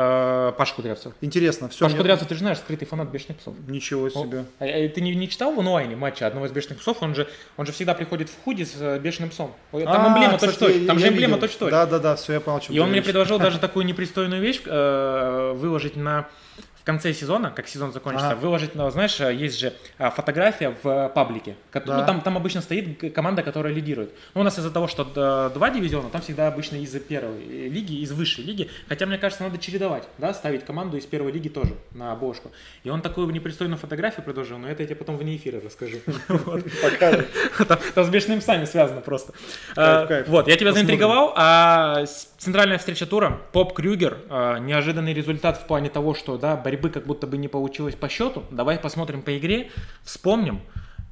э, Паша Кудрявцев. Интересно, все. Паша Кудрявцев, ты же знаешь, скрытый фанат Бешеных псов. Ничего себе. А, а ты не, не читал в онлайне матча одного из Бешеных псов? Он же, он же всегда приходит в худи с э, Бешеным псом. Там А, эмблема кстати, точь-в-точь. Там я же эмблема видел. точь-в-точь. Да, да, да, все, я понял, о чем И ты он мне говоришь. предложил даже такую непристойную вещь э, выложить на... В конце сезона, как сезон закончится, Ага. выложить, ну, знаешь, есть же а, фотография в паблике. ко- Да. Ну, там, там обычно стоит г- команда, которая лидирует. Ну, у нас из-за того, что э, два дивизиона, там всегда обычно из первой э, лиги, из высшей лиги. Хотя, мне кажется, надо чередовать, да, ставить команду из первой лиги тоже на обложку. И он такую непристойную фотографию предложил, но это я тебе потом вне эфира расскажу. Покажи. Там там с Бешеными псами связано просто. Кайф, А, кайф. Вот, я тебя Посмотрим. заинтриговал, а с- центральная встреча тура, Поп Крюгер, а, неожиданный результат в плане того, что, да, борьбы как будто бы не получилось по счету. Давай посмотрим по игре, вспомним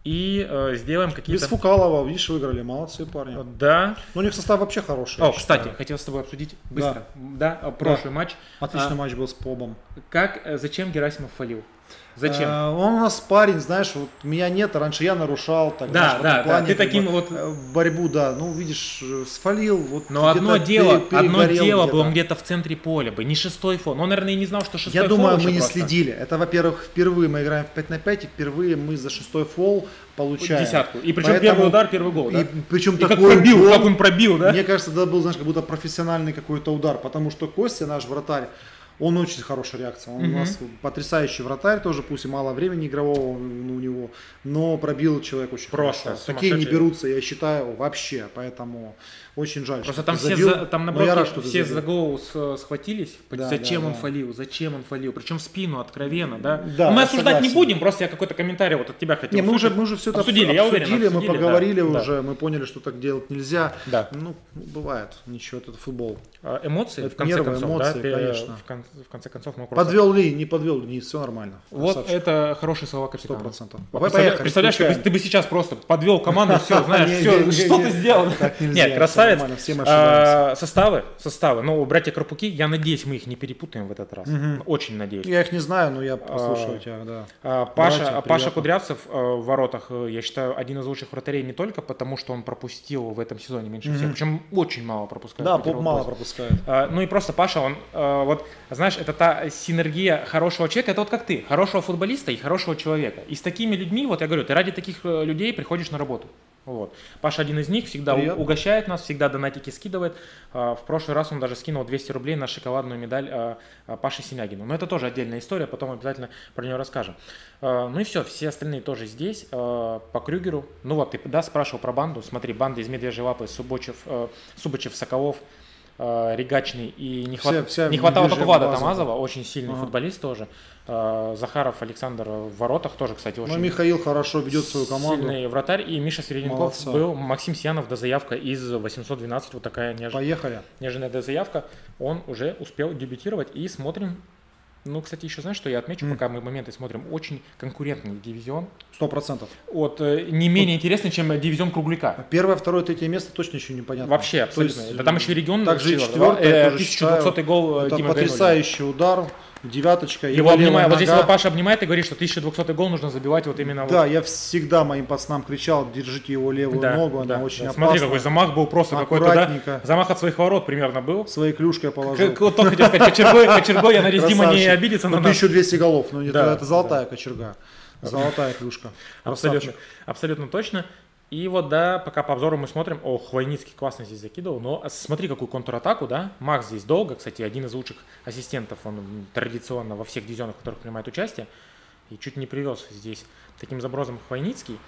и э, сделаем Без какие-то... Фукалова, видишь, выиграли, молодцы парни. Да. Ну, у них состав вообще хороший. О, я кстати, считаю. хотел с тобой обсудить быстро. Да, а, прошлый матч. Отличный А, матч был с Побом. Как, э, зачем Герасимов фалил? Зачем? Э, Он у нас парень, знаешь, вот меня нет, раньше я нарушал. Так, Да, знаешь, в да, этом да, плане, ты как таким бы, вот- э, борьбу, да, ну видишь, э, сфалил. Вот Но одно где-то дело, пере- одно перегорел дело где-то. было где-то в центре поля бы, не шестой фон. Он, наверное, и не знал, что шестой Я фол думаю, еще мы не просто. следили. Это, во-первых, впервые мы играем в пять на пять, и впервые мы за шестой фол получаем. Десятку. И причем Поэтому- первый удар, первый гол, да? И причем И как такой пробил, гол, как он пробил, да? Мне кажется, это был, знаешь, как будто профессиональный какой-то удар, потому что Костя, наш вратарь, он очень хорошая реакция. Он Мгм. у нас потрясающий вратарь, тоже пусть и мало времени игрового ну, у него, но пробил человек очень Просто хорошо. Такие не сумасшедший. берутся, я считаю, вообще, поэтому очень жаль. Просто что там ты все, забил. за, там Но наоборот, я рад, что ты все забил. за голову с- схватились. Да, зачем да, он да. фалил, зачем он фалил. Причем в спину, откровенно, да? Да, Но мы я осуждать не согласен. будем, просто я какой-то комментарий вот от тебя хотел Не, мы уже, услышать. мы уже все это обсудили, обсудили, я уверен, мы обсудили, да, поговорили да. уже, мы поняли, что так делать нельзя. Да. Ну, бывает, ничего, это футбол. А, Эмоции, Это в конце нервы, концов, эмоции, да? конечно. В, кон- в конце концов, мы просто... Подвел ли, не подвел ли, все нормально. Вот Красавчик. это хорошие слова Сто капитана. процентов. Представля- Представляешь, ты бы, ты бы сейчас просто подвел команду, все, знаешь, Не, все, не, не, что не. ты сделал? Так нельзя, Нет, всё красавец. нормально, все мы ошибаемся. А, Составы, составы. Ну, братья Карпуки, я надеюсь, мы их не перепутаем в этот раз. Очень надеюсь. Я их не знаю, но я послушаю тебя, да. А, Паша, Братья, а Паша приятно. Кудрявцев э, в воротах, э, я считаю, один из лучших вратарей не только потому, что он пропустил в этом сезоне меньше всех, причем очень мало пропускает. Да, Петров Поп мало Пост. пропускает. А, Ну и просто Паша, он, э, вот, знаешь, это та синергия хорошего человека, это вот как ты, хорошего футболиста и хорошего человека. И с такими людьми, вот я говорю, ты ради таких э, людей приходишь на работу. Вот. Паша один из них, всегда у- Приятно. угощает нас, всегда донатики скидывает. А, В прошлый раз он даже скинул двести рублей на шоколадную медаль а, а, Паше Синягину. Но это тоже отдельная история, потом обязательно про нее расскажем. А, Ну и все, все остальные тоже здесь. А, По Крюгеру, ну вот, ты да, спрашивал про банду. Смотри, банда из Медвежьей Лапы, Субочев, э, Субочев, Соколов, э, Регачный. И не, хват- Вся- вся не хватало только медвежья Влада база. Тамазова, очень сильный Ага. футболист тоже. А, Захаров Александр в воротах тоже, кстати, очень Ну, Михаил хорошо ведет свою команду. сильный вратарь. И Миша Середенков Молодца. был. Максим Сьянов, дозаявка из восемьсот двенадцать. Вот такая неож- Поехали. неожиданная дозаявка. Он уже успел дебютировать. И смотрим. Ну, кстати, еще знаешь, что я отмечу, М. пока мы моменты смотрим. Очень конкурентный дивизион. Сто процентов. Вот, э, не менее интересный, чем дивизион Кругляка. Первое, второе, третье место точно еще непонятно. Вообще, То абсолютно. есть, Да там еще и регион также и Шилов, четвертое, да? я Э, тоже тысяча двухсотый гол э, Это Димы Гайнуллина. потрясающий удар. Девяточка. Его левая обнимает, вот здесь нога. его Паша обнимает и говорит, что тысяча двухсотый гол нужно забивать вот именно Да, вот. я всегда моим пацанам кричал, держите его левую Да, ногу, да, она очень да. опасна. Смотри, какой замах был просто какой-то, да? Аккуратненько. Замах от своих ворот примерно был. Своей клюшкой положил. Как, вот только хотел сказать, кочергой, кочергой, я надеюсь, Дима не Красавчик. обидится на Ну, нас. тысяча двести голов, ну это, Да, это золотая кочерга. Золотая клюшка. Абсолютно, Красавчик. абсолютно точно. И вот, да, пока по обзору мы смотрим, о, Хвойницкий классно здесь закидывал, но смотри, какую контратаку, да, Макс здесь долго, кстати, один из лучших ассистентов, он м, традиционно во всех дивизионах, в которых принимает участие, и чуть не привез здесь таким забросом Хвойницкий.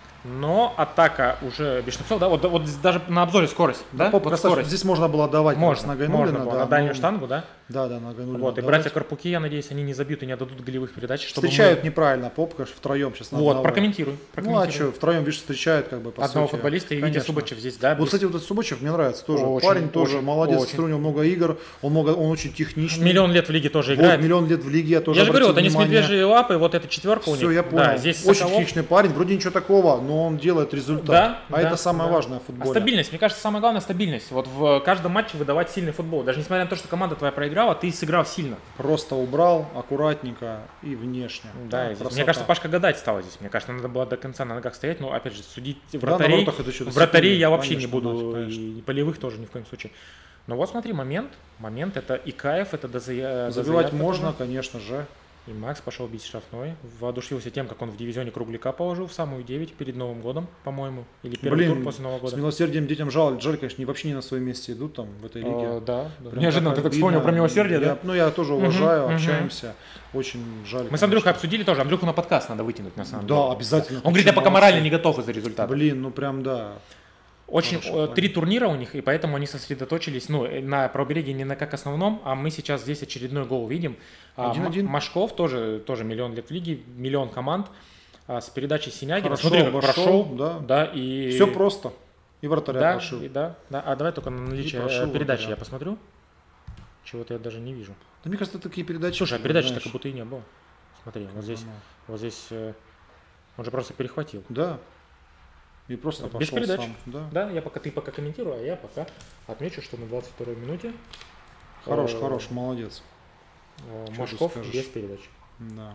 Но атака уже Бешнецов, да, вот, вот здесь даже на обзоре скорость, да, Поп, вот красавчик. скорость. Здесь можно было давать Можно, на можно Гайнуллина, было, да, на дальнюю ну, штангу, да. Да, да, на Гайнуллина. Вот, и братья Карпуки, я надеюсь, они не забьют и не отдадут голевых передач. Чтобы встречают мы... неправильно Попка втроем сейчас на Вот, одного. прокомментируй, прокомментируй. Ну, а что, втроем, видишь, встречают как бы по одного сути. футболиста и Витя Субачев здесь, да? Вот, кстати, вот этот Субачев мне нравится тоже. Очень, Парень тоже очень, молодец, очень. у него много игр, он, много, он очень техничный. Миллион лет в лиге тоже вот, играет. миллион лет в лиге я тоже Я же говорю, вот они с внимание. медвежьей лапой, вот эта четверка у них. Все, я понял. Да, здесь очень Соколов. техничный парень, вроде ничего такого, но он делает результат. Да, а да, это самое да. важное в футболе. А стабильность, мне кажется, самое главное стабильность. Вот в каждом матче выдавать сильный футбол. Даже несмотря на то, что команда твоя проиграла, ты сыграл сильно. Просто убрал аккуратненько и внешне. Да, и здесь, мне кажется, Пашка гадать стала здесь. Мне кажется, надо было до конца на ногах стоять. Но опять же, судить вратарей, да, это что-то вратарей секунды, я вообще конечно, не буду, нафиг, и полевых тоже ни в коем случае. Но вот смотри, момент, момент, это и кайф, это дозая, забивать дозаявка можно, тоже. Конечно же. И Макс пошел бить штрафной, воодушевился тем, как он в дивизионе Кругляка положил в самую девять перед Новым годом, по-моему, или первый Блин, тур после Нового года. С милосердием детям жаль, жаль, конечно, не вообще не на своем месте идут там в этой лиге. О, да, да. Прям Неожиданно ты так вспомнил про милосердие, я, да? Ну, я тоже уважаю, Мгм, общаемся. Очень жаль. Мы с Андрюхой обсудили тоже, Андрюху на подкаст надо вытянуть на самом деле. Да, обязательно. Он говорит, я пока морально не готов из-за результата. Блин, ну прям да. Очень Хорошо, э, три турнира у них, и поэтому они сосредоточились, ну, э, на правобережье не на как основном, а мы сейчас здесь очередной гол видим. А, один-один. М- Машков тоже, тоже миллион лет в лиге, миллион команд а, с передачей Синягина. Хорошо, Смотри, как обошел, прошел, да. да, и... Все просто. И вратаря да, прошил. и да, да. А давай только на наличие И прошил э, передачи вратаря. я посмотрю. Чего-то я даже не вижу. Да, мне кажется, такие передачи. Слушай, а как передачи-то знаешь, как будто и не было. Смотри, вот здесь, нормально. вот здесь э, он же просто перехватил. Да. И просто Без пошел передач. сам. Да. Да, я пока ты пока комментирую, а я пока отмечу, что на двадцать второй минуте Хорош, Э, хорош, молодец. э, Чё Машков ты скажешь? без передач. Да.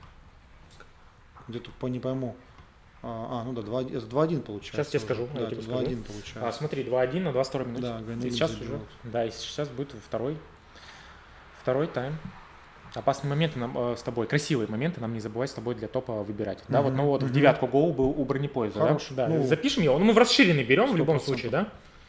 Где-то по не пойму. А, а, ну да, два, это два-один получается. Сейчас тебе уже. скажу, Да, я это тебе два-один скажу. получается. А, смотри, два-один на двадцать второй минуте. Да, Гайнуллин И сейчас забил. уже, да, и сейчас будет второй, второй тайм. Опасные моменты нам э, с тобой, красивые моменты нам не забывать с тобой для топа выбирать. Да, вот, Мгм, ну вот в мгм. девятку гол был у бронепоезда. Хорош. Да? Да, Ну, запишем его. Ну, мы в расширенный берем в сто любом процентов. случае, да?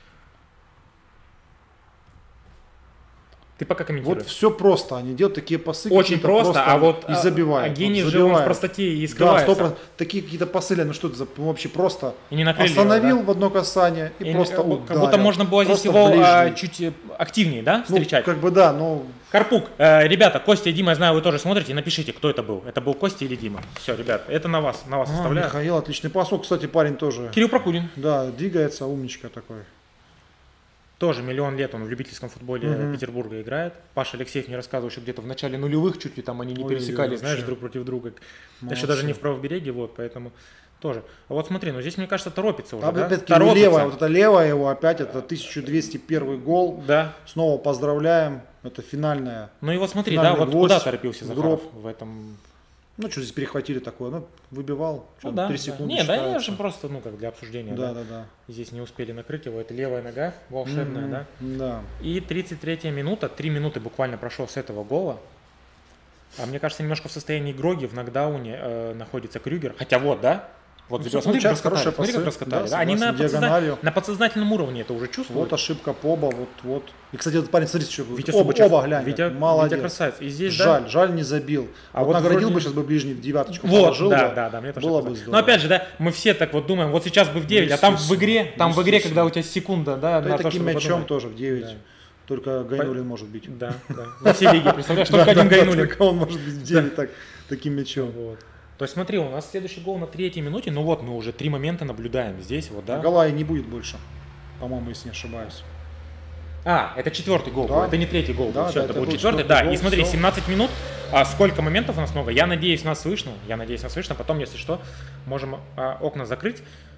Ты пока комментируй. Вот все просто, они делают такие пасы. Очень какие-то просто, а вот и а, забивают. А гений вот же он в забивают. простоте и Да, скрывается. сто процентов. Такие какие-то пасы, ну что это за ну, вообще просто И не накрыли остановил его, в одно касание и, И просто как ударил. как будто можно было здесь Просто его в а, ближний. чуть э, активнее, да, Ну, встречать. как бы да, но Карпук, э, ребята, Костя и Дима, я знаю, вы тоже смотрите, напишите, кто это был. Это был Костя или Дима. Все, ребят, это на вас, на вас а, оставляю. Михаил отличный пас. Вот, кстати, парень тоже. Кирилл Прокудин. Да, двигается, умничка такой. Тоже миллион лет он в любительском футболе Мгм. Петербурга играет. Паша Алексеев мне рассказывал, что где-то в начале нулевых чуть ли там они не Ой-ой-ой, пересекались, знаешь, вообще. друг против друга. Молодцы. Еще даже не в правобережье, вот, поэтому тоже. А вот смотри, ну здесь, мне кажется, торопится уже, Там да? опять-таки Торопится. левая, вот это левая его опять, это тысяча двести первый гол. Да. Снова поздравляем, это финальная. Ну и вот смотри, да, Финальный вот гвоздь куда торопился в Захаров гроб. в этом... Ну что здесь перехватили такое, ну выбивал, Ну что, да, три да. секунды Не, да, я считается. же просто, ну, как для обсуждения, Да, да. да, да. Здесь не успели накрыть его, это левая нога волшебная, Мгм, да. Да. И тридцать третья минута, три минуты буквально прошло с этого гола. А мне кажется, немножко в состоянии гроги в нокдауне э, находится Крюгер. Хотя вот, да? Вот Ну, забил. всё Смотри, как получается, раскатали, хорошие смотри, как пасы. раскатали. Да, Да, они на, согласен, подсозна- диагональю. на подсознательном уровне это уже чувствуют. Вот ошибка Поба, вот, вот. И, кстати, этот парень, смотрите, что Витя оба, Субачев, оба глянь, Витя, молодец. Витя красавец. И здесь, да, Жаль, жаль, не забил. А вот, вот наградил вроде- бы сейчас бы ближний в девяточку Вот, положил да, бы, да, да, мне тоже было так бы кажется. здорово. Но опять же, да, мы все так вот думаем, вот сейчас бы в девять, Ну, а там в естественно, игре, там в игре, естественно. когда у тебя секунда, да, Да на и то, таким чтобы мячом подумать. тоже в девять. Да. Только Гайнуллин может бить. Да, да. Во всей лиге, представляешь, Да, только один да, да, Гайнуллин. только он может быть в девять так, таким мячом. Вот. То есть смотри, у нас следующий гол на третьей минуте, ну вот мы уже три момента наблюдаем здесь, вот, да. Гола и не будет больше, по-моему, если не ошибаюсь. А, это четвертый гол, Да. был, это не третий гол, Да, был. Все, да, это это был был четвертый, четвертый да. гол, И смотри, всё. семнадцать минут, а сколько моментов у нас много. Я надеюсь, нас слышно, я надеюсь, нас слышно. Потом, если что, можем а, окна закрыть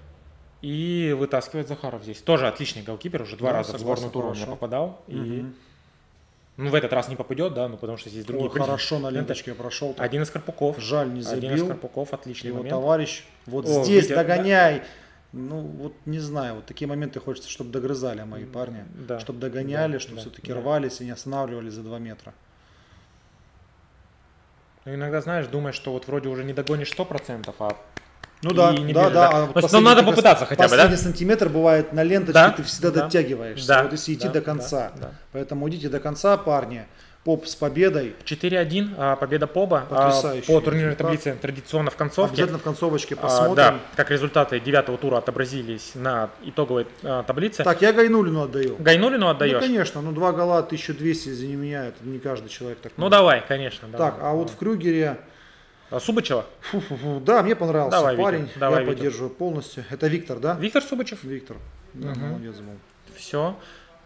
и вытаскивать Захаров здесь. Тоже отличный голкипер, уже два Да, раза в согласен, сборную тура он мне хорошо. попадал. И, Мгм. ну, в этот раз не попадет, да, ну потому что здесь другие. О, хорошо на Это ленточке прошел. Один из Карпуков. Жаль, не Один из забил. Карпуков, отличный Его момент. товарищ. Вот О, здесь Витя, догоняй. Ну, вот не знаю, вот такие моменты хочется, чтобы догрызали мои парни. Да. Чтобы догоняли, Да, чтобы да, все-таки да. рвались и не останавливались за два метра. Ну, иногда, знаешь, думаешь, что вот вроде уже не догонишь сто процентов, а Ну И да, не да, бежишь, да. да. а Но последний всё равно надо как раз попытаться хотя бы, да? Последний сантиметр бывает на ленточке, Да, ты всегда да, дотягиваешься. да, вот если идти да, до конца. да, да. Поэтому идите до конца, парни. Поп с победой. четыре один, а, победа Поба а, Потрясающий по турнирной результат. таблице традиционно в концовке. Обязательно в концовочке А, посмотрим. да, как результаты девятого тура отобразились на итоговой а, таблице. Так, я Гайнулину отдаю. Гайнулину отдаешь? Ну, конечно, ну два гола тысяча двести, извини меня, это не каждый человек так Ну может. давай, конечно. Давай, Так, а вот в Крюгере, а Субачева? фу-фу-фу, да, мне понравился Давай, парень, Витя, давай, я Витя. поддерживаю полностью. Это Виктор, да? Виктор Субачев. Виктор, да, Мгм. молодец был. Все.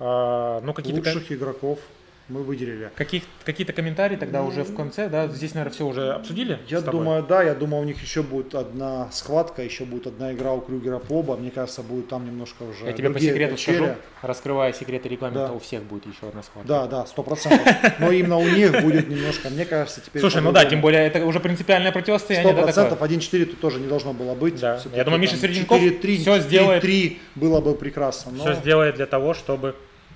А, ну какие-то... Лучших игроков мы выделили. Каких, какие-то комментарии тогда уже в конце, да? Здесь, наверное, все уже обсудили. Я с тобой? думаю, да, я думаю, у них еще будет одна схватка, еще будет одна игра у Крюгера Поба. Мне кажется, будет там немножко уже. Я тебе по другие секрету качели. скажу, раскрывая секреты регламента, Да. у всех будет еще одна схватка. Да, да, сто процентов. Но именно у них будет немножко, мне кажется, теперь. Слушай, ну да, тем более это уже принципиальное противостояние. Сто Да, процентов такое? один-четыре тут тоже не должно было быть. Да. Всё-таки Я думаю, Миша там Середняков четыре-три, всё сделает. четыре-три было бы прекрасно. Но Все сделает для того, чтобы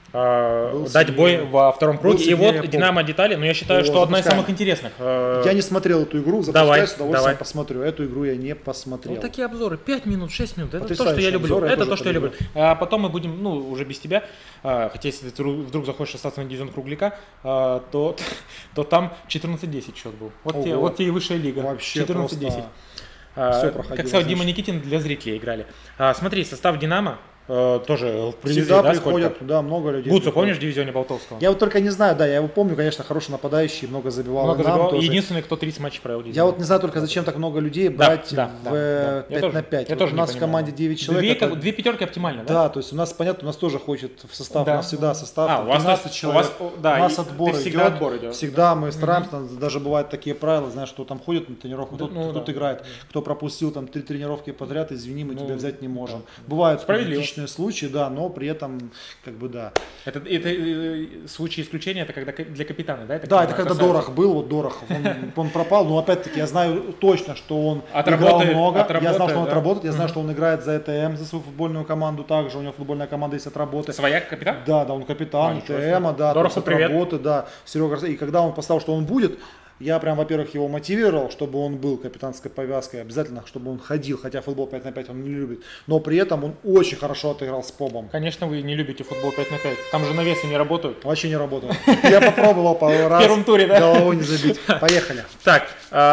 э, Был дать сильнее- бой во втором был круге. И сильнее вот Поп. Динамо детали, но я считаю, О, что одна из запускаем. самых интересных. Э, я не смотрел эту игру, запускай, Давай, с удовольствием давай. посмотрю. Эту игру я не посмотрел. Вот такие обзоры, пять минут, шесть минут, это то, Потрясающий что я люблю. обзор, я Это тоже то, что я люблю. подойду. А потом мы будем, ну, уже без тебя, а, хотя если ты вдруг вдруг захочешь остаться на дивизион Кругляка, а, то, то там четырнадцать десять счет был. Вот тебе, Ого. вот тебе и высшая лига. Вообще четырнадцать десять. просто А, всё как проходило, сказал Дима значит. Никитин, для зрителей играли. А, смотри, состав Динамо э, тоже привезли, Всегда да, приходят, сколько? да, много людей. Гуцу, приходит. помнишь, в дивизионе Болтовского? Я вот только не знаю, да, я его помню, конечно, хороший нападающий, много забивал. Много и нам забивал. тоже. Единственный, кто тридцать матчей провел. в Я дивизионе. вот не знаю только, зачем так много людей Да, брать да, в да, да. Я пять тоже- на пять. я Вот тоже у не нас в понимаю. команде девять Две, человек. как- это- две пятерки оптимально, да? Да, то есть у нас, понятно, у нас тоже хочет в состав, Да. у нас всегда состав, А, там у вас двенадцать у человек. вас, о, да, у нас и отбор ты всегда идет, отбор идет. всегда мы стараемся, даже бывают такие правила, знаешь, что там ходит на тренировку, Да, кто, ну, кто да. играет, кто пропустил там три тренировки подряд, извини, мы Ну, тебя взять не можем. да. Бывают Справедливо. критичные случаи, да, но при этом, как бы, да. Это, это э, случай исключения, это когда ка- для капитана, да? Да, это понимаю, когда касается? Дорох был, вот Дорохов, он, он пропал, но опять-таки я знаю точно, что он Отработает, играл много, я отработает, знал, что он да. отработает, я знаю, Мгм. что он играет за ЭТМ, за свою футбольную команду также, у него футбольная команда есть от работы. Своя капитан? Да, да, он А, капитан ничего ЭТМа, себе. да, Дороху то есть от привет. работы, да, Серега, и когда он поставил, что он будет, я прям, во-первых, его мотивировал, чтобы он был капитанской повязкой, обязательно, чтобы он ходил, хотя футбол пять на пять он не любит, но при этом он очень хорошо отыграл с Побом. Конечно, вы не любите футбол пять на пять. Там же навесы не работают. Вообще не работал. Я попробовал пару раз. первом туре, да? Головой не забить. Поехали. Так,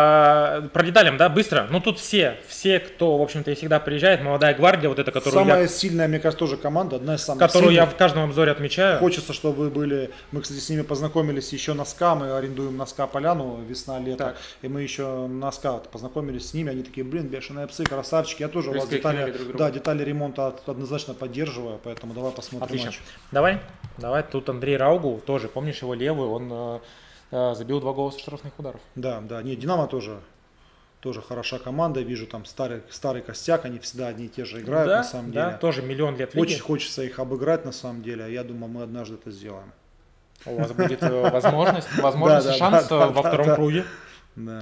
а, про деталям, да, быстро. Ну тут все, все, кто, в общем-то, и всегда приезжает, молодая гвардия, вот эта, которую Самая я, сильная, мне кажется, тоже команда, одна из самых которую я сильных. в каждом обзоре отмечаю. Хочется, чтобы вы были. Мы, кстати, с ними познакомились еще на СКА. Мы арендуем на СКА поляну весна-лето. Так. И мы еще на СКА вот познакомились с ними. Они такие, блин, бешеные псы, красавчики. Я тоже у вас Респектировали детали, друг друга. да, детали ремонта от- однозначно поддерживаю. Поэтому давай посмотрим Отлично. матч. Давай, давай. Тут Андрей Раугу, тоже, помнишь его левую, он э, э, забил два гола со штрафных ударов. Да, да. Не, Динамо тоже. Тоже хороша команда. Вижу там старый, старый костяк. Они всегда одни и те же играют да, на самом да, деле. тоже миллион лет лиги. Очень хочется их обыграть на самом деле. Я думаю, мы однажды это сделаем. У вас будет э, возможность, возможность Да, и да, шанс да, э, да, во да, втором да. круге Да.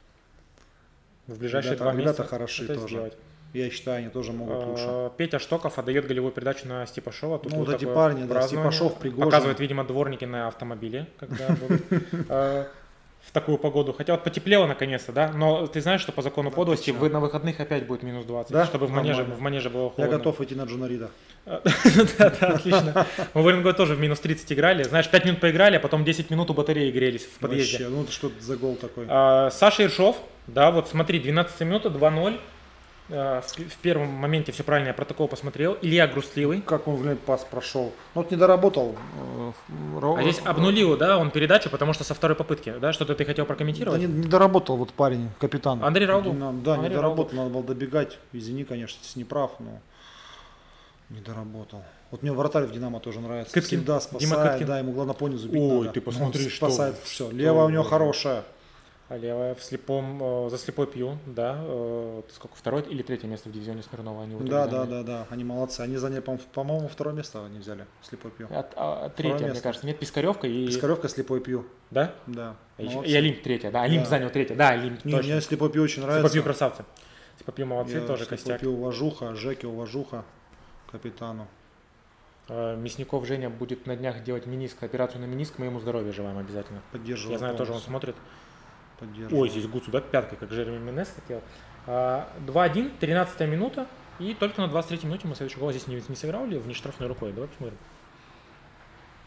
в ближайшие Ребята- два ребята месяца хороши это тоже. сделать. Я считаю, они тоже могут лучше. Э, Петя Штоков отдает голевую передачу на Степашова. Тут Ну, вот эти такое парни, да, празднование. Степашов, Пригожин. Показывают, видимо, дворники на автомобиле, когда будут э, в такую погоду. Хотя вот потеплело наконец-то, да? Но ты знаешь, что по закону подлости ты чё? вы на выходных опять будет минус двадцать, Да? чтобы в манеже, Нормально. в манеже было Я холодно. готов идти на Джунарида. Да, да, отлично. Мы в Уренгое тоже в минус тридцать играли. Знаешь, пять минут поиграли, а потом десять минут у батареи грелись в подъезде. Вообще, ну это что за гол такой? А, Саша Ершов, да, вот смотри, двенадцатая минута, два ноль. А, В, в первом моменте все правильно, я протокол посмотрел. Илья Грустливый. Как он, блин, пас прошел. Ну вот не доработал. э, ро- А здесь обнулил, да, он передачу, потому что со второй попытки, да, что-то ты хотел Да прокомментировать? не, не доработал вот парень, капитан. Андрей Раугу? Динам- Да, Андрей не доработал, надо было добегать. Извини, конечно, если не прав, но не доработал. Вот мне вратарь в Динамо тоже нравится. Кыткин. Всегда Дима спасает, Кыткин. да, ему главное по низу бить Ой, надо. ты посмотри, Он что- спасает все. что Левая у него можно. хорошая. А левая в слепом, э, за слепой пью, да, э, сколько, второе или третье место в дивизионе Смирнова они в итоге Да, да, заняли? да, да, они молодцы. Они заняли, по- по-моему, второе место они взяли. Слепой пью. А, а, третье, мне место. кажется, нет, Пискаревка и... Пискаревка, слепой пью. Да? Да. И, еще- молодцы. и Олимп третья, да, Олимп Да. занял третье, да, Олимп, Не, точно. мне слепой пью очень нравится. Слепопью красавцы. Слепопью молодцы, Я тоже слепой костяк. пью уважуха, Жеке уважуха, капитану. Э, Мясников Женя будет на днях делать мениск, операцию на мениск, мы ему здоровья желаем обязательно. Поддерживаю. Я знаю, тоже он полностью. смотрит. Поддерживаю. Ой, здесь Гуцу, да, пяткой, как Жереми Менес хотел. А, два один, тринадцатая минута, и только на двадцать третьей минуте мы следующий гол здесь не, не сыграли, вне штрафной рукой. Давай посмотрим.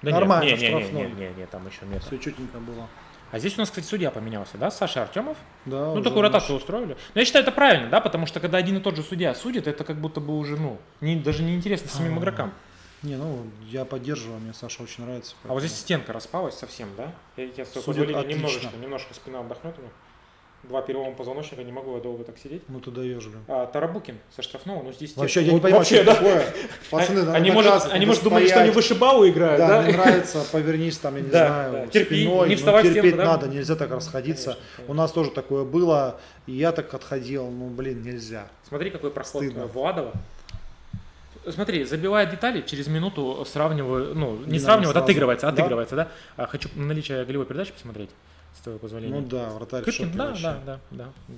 Да Нормально, нет, не, не, штрафной. не, не, не, не, там еще нет. Все четенько было. А здесь у нас, кстати, судья поменялся, да, Саша Артемов? Да, Ну, уже такую наш. ротацию устроили. Но я считаю, это правильно, да, потому что когда один и тот же судья судит, это как будто бы уже, ну, не, даже не интересно самим игрокам. Не, ну, я поддерживаю, мне Саша очень нравится. А вот здесь стенка распалась совсем, да? Я, я с твоего Судят позволения отлично. немножечко, немножко спина отдохнет у меня. Два перелома позвоночника, не могу я долго так сидеть. Ну ты даешь, блин. А, Тарабукин со штрафного, ну здесь... Вообще, те- я не вот понимаю, вообще, что да. это такое. Пацаны, надо Они, может, наказывать, они надо может думали, что они стоять. вышибалу играют, Да, да? не нравится, повернись там, я не Да, знаю, да. Терпи, спиной, не ну, вставай в терпеть стенку, да? надо, нельзя так расходиться. Конечно, конечно. У нас тоже такое было, и я так отходил, ну, блин, нельзя. Смотри, какой проход Стыдно. Владова. Смотри, забивает детали, через минуту сравниваю, ну, не Динамик сравнивают, сразу. отыгрывается, Да? отыгрывается, да? А хочу наличие голевой передачи посмотреть, с твоего позволения. Ну да, вратарь в Кыткин, шоке да, вообще. да, да, да, да.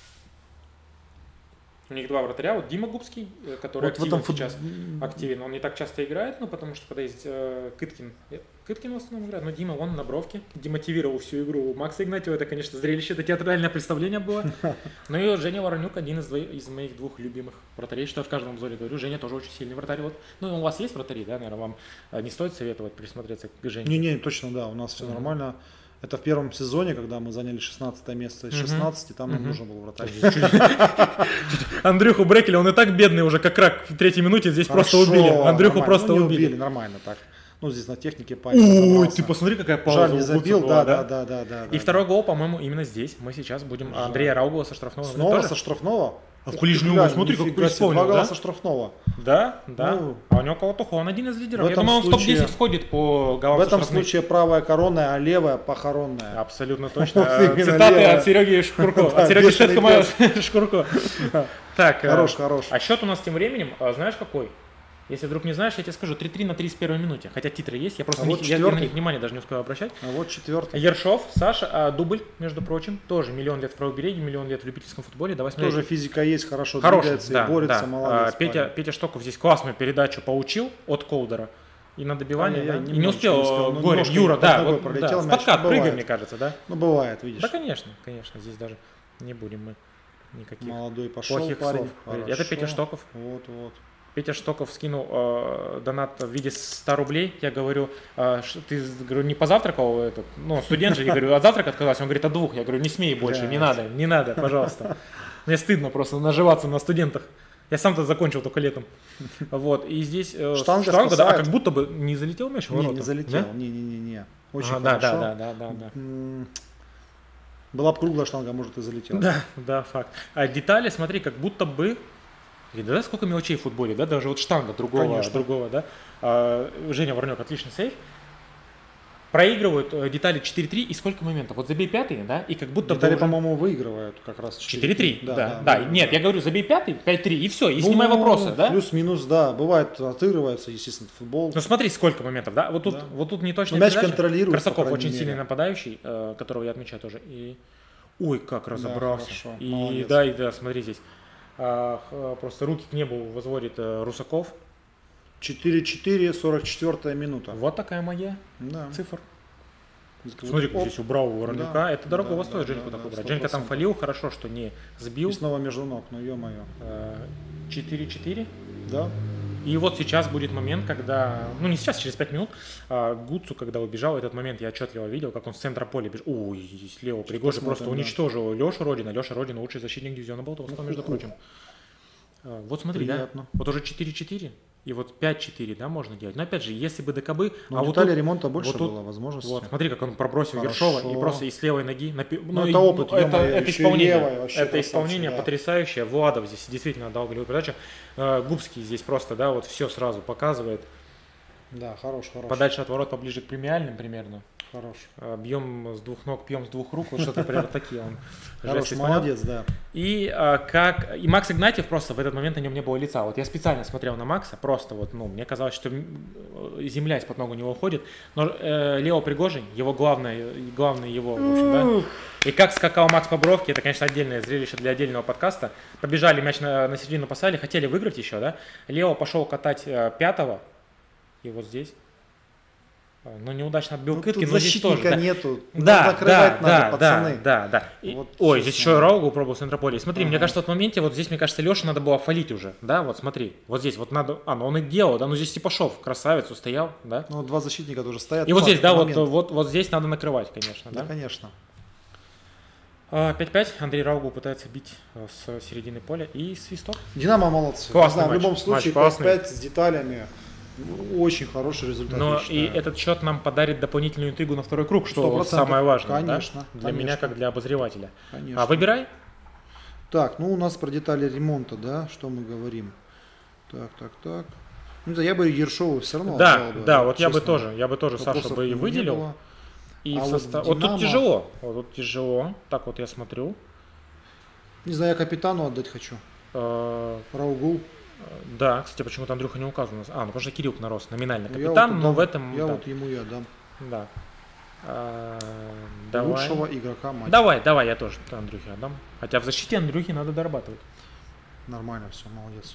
У них два вратаря, вот Дима Губский, э, который Вот в активен этом фут- сейчас, активен, он не так часто играет, ну, потому что когда есть э, Кыткин, э, Кыткин в основном играет, но Дима, он на бровке, демотивировал всю игру Макса Игнатьева, это, конечно, зрелище, это театральное представление было. Ну и вот Женя Воронюк, один из, двоих, из моих двух любимых вратарей, что я в каждом обзоре говорю, Женя тоже очень сильный вратарь, вот. Ну, у вас есть вратари, да, наверное, вам э, не стоит советовать присмотреться к Жене? Не-не, точно, да, у нас все Мгм. нормально. Это в первом сезоне, когда мы заняли шестнадцатое место из Мгм. шестнадцати, там нам Мгм. нужен был вратарь. Андрюху Брекеля, он и так бедный уже, как рак в третьей минуте, здесь просто Хорошо, убили. Андрюху нормально. просто Ну, не убили. нормально так. Ну, здесь на технике парень Ой, разобрался. ты посмотри, какая пауза. Жаль, у не Гуца забил, была, да, да, да, да, да. И да. второй гол, по-моему, именно здесь. Мы сейчас будем Жаль. Андрея Раугова со штрафного. Снова тоже? со штрафного? А в Ух Кулижнем, ты, глянь, смотри, как нифига себе, исполнил, два гола да? со штрафного. Да, да. Ну, а у него Колотуха, он один из лидеров. в Я этом думаю, он в случае- топ-десять входит по голам В со этом штрафных. случае правая коронная, а левая похоронная. Абсолютно точно. Вот Э, именно Цитаты левая. от Сереги Шкурко. Да, От Сереги бешеный Штеткома Шкурко. Так, э, Хорош, хорош. а счет у нас тем временем, а, знаешь какой? Если вдруг не знаешь, я тебе скажу, три-три на тридцать первой минуте. Хотя титры есть, я просто А не- вот я- я на четвертый. них внимания даже не успел обращать. А вот четвертый. Ершов, Саша, а, дубль, между прочим, тоже миллион лет в правобережье, миллион лет в любительском футболе. Давай смотреть. Тоже физика есть, хорошо Хороший, двигается да, и борется, да. молодец. А, Петя, парень. Петя Штоков здесь классную передачу поучил от Колдера. И на добивание, Ай-яй-яй, да? И не немножечко успел, не успел, ну, Горин, немножко Юра, под да, ногой вот, пролетел да, мяч, в подкат бывает. прыгаем, мне кажется, да? Ну, бывает, видишь. Да, конечно, конечно, здесь даже не будем мы никаких Молодой пошел плохих парень. слов. Это Хорошо. Петя Штоков. Вот, вот. Петя Штоков скинул э, донат в виде ста рублей. Я говорю, э, ш- ты говорю, не позавтракал этот, ну, студент же, я говорю, от завтрака отказался. Он говорит, от двух. Я говорю, не смей больше, не Блядь. надо, не надо, пожалуйста. Мне стыдно просто наживаться на студентах. Я сам-то закончил только летом. Вот, и здесь э, Штанга да, а спасает. как будто бы не залетел мяч в Не, ворота. не залетел. Да? Не-не-не-не. Очень Ага, да, хорошо. да, да, да, да, да. М, Была бы круглая штанга, может, и залетела. Да, да, факт. А детали, смотри, как будто бы. И да, сколько мелочей в футболе, да, даже вот штанга другого, Конечно. другого, да. А, Женя Воронек, отличный сейф. Проигрывают э, детали четыре-три, и сколько моментов? Вот забей пятый, да, и как будто Детали, бы уже по-моему, выигрывают как раз четыре-три, да, да, выигрывают. нет, я говорю, забей пятый, пять-три, и все, и Ну, снимай вопросы, да. Плюс-минус, да. Бывает, отыгрывается, естественно, футбол. Ну смотри, сколько моментов, да, вот тут, Да. вот тут не точно. Ну, мяч контролирует, Красаков по крайней очень мере. сильный нападающий, э, которого я отмечаю тоже, и ой, как разобрался, хорошо, и молодец. да, и да, смотри здесь, А, х- просто руки к небу возводит э, Русаков, четыре-четыре, сорок четвёртая минута. вот такая магия Да. цифр. Вот, Смотри, как оп, здесь убрал у Воронюка. Да, Это дорогого да, стоит, да, Женьку да, такой да, брать. сто Женька там процентов. фалил, хорошо, что не сбил. И снова между ног, ну ё-моё. Э, четыре-четыре. Да? И вот сейчас будет момент, когда, ну не сейчас, через пять минут, а, Гуцу, когда убежал, этот момент я отчетливо видел, как он с центра поля бежал. Ой, слева Пригожин просто посмотрим, да. уничтожил Лешу Родина. Леша Родина лучший защитник дивизиона Болтовского, между ху-ху. прочим. А, Вот смотри, Приятно. да, вот уже четыре-четыре, и вот пять-четыре, да, можно делать. Но опять же, если бы ДКБ... Но а у вот детали тут- ремонта больше вот тут- было возможностей. Вот, смотри, как он пробросил Хорошо. Ершова и просто и с левой ноги. На, пи- Ну, и- это опыт, это, ё-моё, это еще и исполнение, левой вообще это красавчик, исполнение да. потрясающее. Владов здесь действительно дал голевую передачу. Э, Губский здесь просто, да, вот все сразу показывает. Да, хорош, хорош. Подальше от ворот, поближе к премиальным примерно. Хорош. Э, Бьем с двух ног, пьем с двух рук. Вот что-то примерно такие он. Хорош, жесты исполнял. молодец, да. И а, как и Макс Игнатьев просто в этот момент на нем не было лица. Вот я специально смотрел на Макса, просто вот, ну, мне казалось, что м, земля из-под ног у него уходит. Но э, Лео Пригожин, его главное, главный его, в общем, да. И как скакал Макс по бровке, это, конечно, отдельное зрелище для отдельного подкаста. Побежали, мяч на, на середину поставили, хотели выиграть еще, да. Лео пошел катать э, пятого, и вот здесь. Ну, неудачно отбил Ну, Кыткин, тут но здесь тоже. защитника Да, нету. да, Ну, закрывать да, надо, да, пацаны. да, да, да. И- Вот ой, честно. здесь еще и Раугу пробовал с центрополя. И смотри, мне Ага. кажется, в тот моменте, вот здесь, мне кажется, Леше надо было фалить уже, да, вот смотри, вот здесь вот надо, а, ну он и делал, да, ну здесь Типашов, красавец, устоял, да. Ну, два защитника тоже стоят. И вот Ну, здесь, да, вот, момент. вот, вот здесь надо накрывать, конечно, Да, да. конечно. А, пять пять, Андрей Раугу пытается бить э, с середины поля и свисток. Динамо молодцы. Классный Не знаю, матч. в любом случае, Матч классный. пять пять с деталями. Ну, очень хороший результат. Но я и считаю. этот счет нам подарит дополнительную интригу на второй круг, что Сто вот процентов. самое важное, да? Конечно, Для конечно. меня, как для обозревателя. Конечно. А выбирай. Так, ну у нас про детали ремонта, да, что мы говорим. Так, так, так. Ну, да, я бы Ершову все равно Да, отдал бы, да, вот я бы честно. тоже, я бы тоже Сашу Вопросов бы и не выделил. было. И А в вот состав... вот, Динамо- тут тяжело, вот тут тяжело. Так вот я смотрю. Не знаю, я капитану отдать хочу. Э, Раугу. Да, кстати, почему-то Андрюха не указан. у нас. А, ну потому что Кирилл Нарос номинально Ну, я капитан, вот но отдам- в этом... Я да, вот ему я дам. да. А, давай. Лучшего игрока матча. Давай, давай, я тоже Андрюхе отдам. Хотя в защите Андрюхи надо дорабатывать. Нормально все, молодец.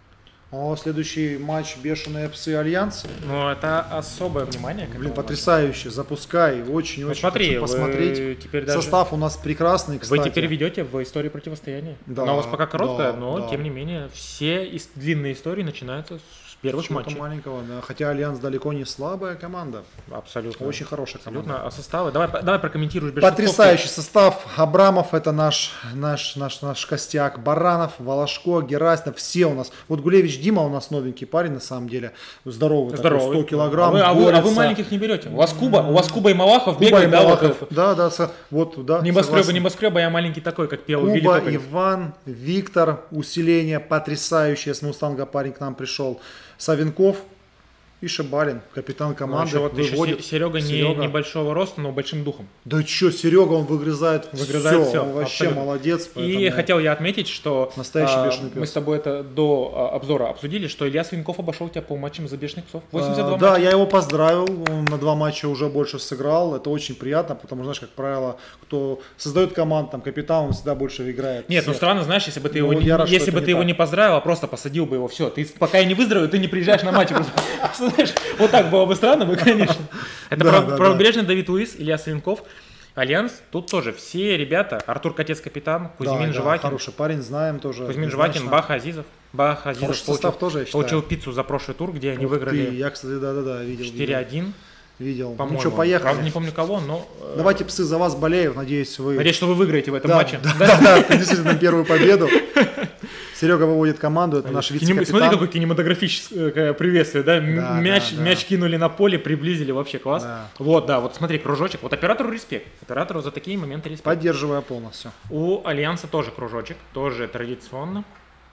О, следующий матч Бешеные псы Альянс. Но это особое внимание. к Блин, этому потрясающе, запускай, очень-очень матчу. Ну смотри, хочу посмотреть. вы теперь даже... Состав у нас прекрасный, кстати. Вы теперь ведете в истории противостояния. Да, Она у вас пока короткая, да, но да. тем не менее все ис- длинные истории начинаются с первых Чего-то матчей. маленького, да. Хотя Альянс далеко не слабая команда. Абсолютно. Очень хорошая команда. Абсолютно. А составы? Давай, давай прокомментируешь. без Потрясающий состав. Абрамов это наш, наш, наш, наш костяк. Баранов, Волошко, Герасимов. Все у нас. Вот Гулевич Дима у нас новенький парень на самом деле. Здоровый. штук. Такой, Здоровый. сто килограмм. А вы, а, вы, а вы борется. маленьких не берете. У вас Куба, у вас Куба и Малахов Куба бегают, и да, вот Малахов. это. Да, да, со- вот, да. Небоскреба, согласен. небоскреба, я маленький такой, как пел Вилли Куба, Тополев. Иван, Виктор, усиление потрясающее. С Мустанга парень к нам пришел. Савенков и Шабалин, капитан Ну, команды. еще вот еще выводит. Се- Серега, не- Серега. небольшого роста, но большим духом. Да что, Серега, он выгрызает, Выгрызает все, всё, он вообще абсолютно. молодец. И поэтому- хотел я отметить, что Настоящий а, бешеный мы пес. с тобой это до а, обзора обсудили, что Илья Свинков обошел тебя по матчам за бешеных псов. восемьдесят два А, да, матча. я его поздравил, он на два матча уже больше сыграл, это очень приятно, потому что, знаешь, как правило, кто создает команду, там, капитан, он всегда больше играет. Нет, ну всех. странно, знаешь, если бы ты Ну, его, не, я рад, что если это бы не ты его так. не поздравил, а просто посадил бы его, все, ты пока я не выздоровею, ты не приезжаешь на матч. Просто, знаешь, вот так было бы странно, бы, конечно. Это Да, право- да, да. правобережный Давид Луис, Илья Свинков, Альянс, тут тоже все ребята, Артур Катец капитан, Да, Кузьмин да, Живакин, хороший парень, знаем тоже. Кузьмин однозначно. Живакин, Баха Азизов. Баха Азизов Хороший получил, состав тоже, я считаю. получил пиццу за прошлый тур, где они Ух выиграли ты, я, кстати, да-да-да, видел. четыре один, Видел. по-моему. Ну что, поехали. Правда, не помню кого, но... э, Давайте, псы, за вас болею, надеюсь, вы... Надеюсь, что вы выиграете в этом Да, матче. да, да, да, ты действительно первую победу. Серега выводит команду, это наш Кинем- вице-капитан. Смотри, какое кинематографическое приветствие, да? М- Да, мяч, да, да. мяч кинули на поле, приблизили, вообще класс. Да. Вот, да, вот смотри, кружочек. Вот оператору респект. Оператору за такие моменты респект. Поддерживаю полностью. У Альянса тоже кружочек, тоже традиционно.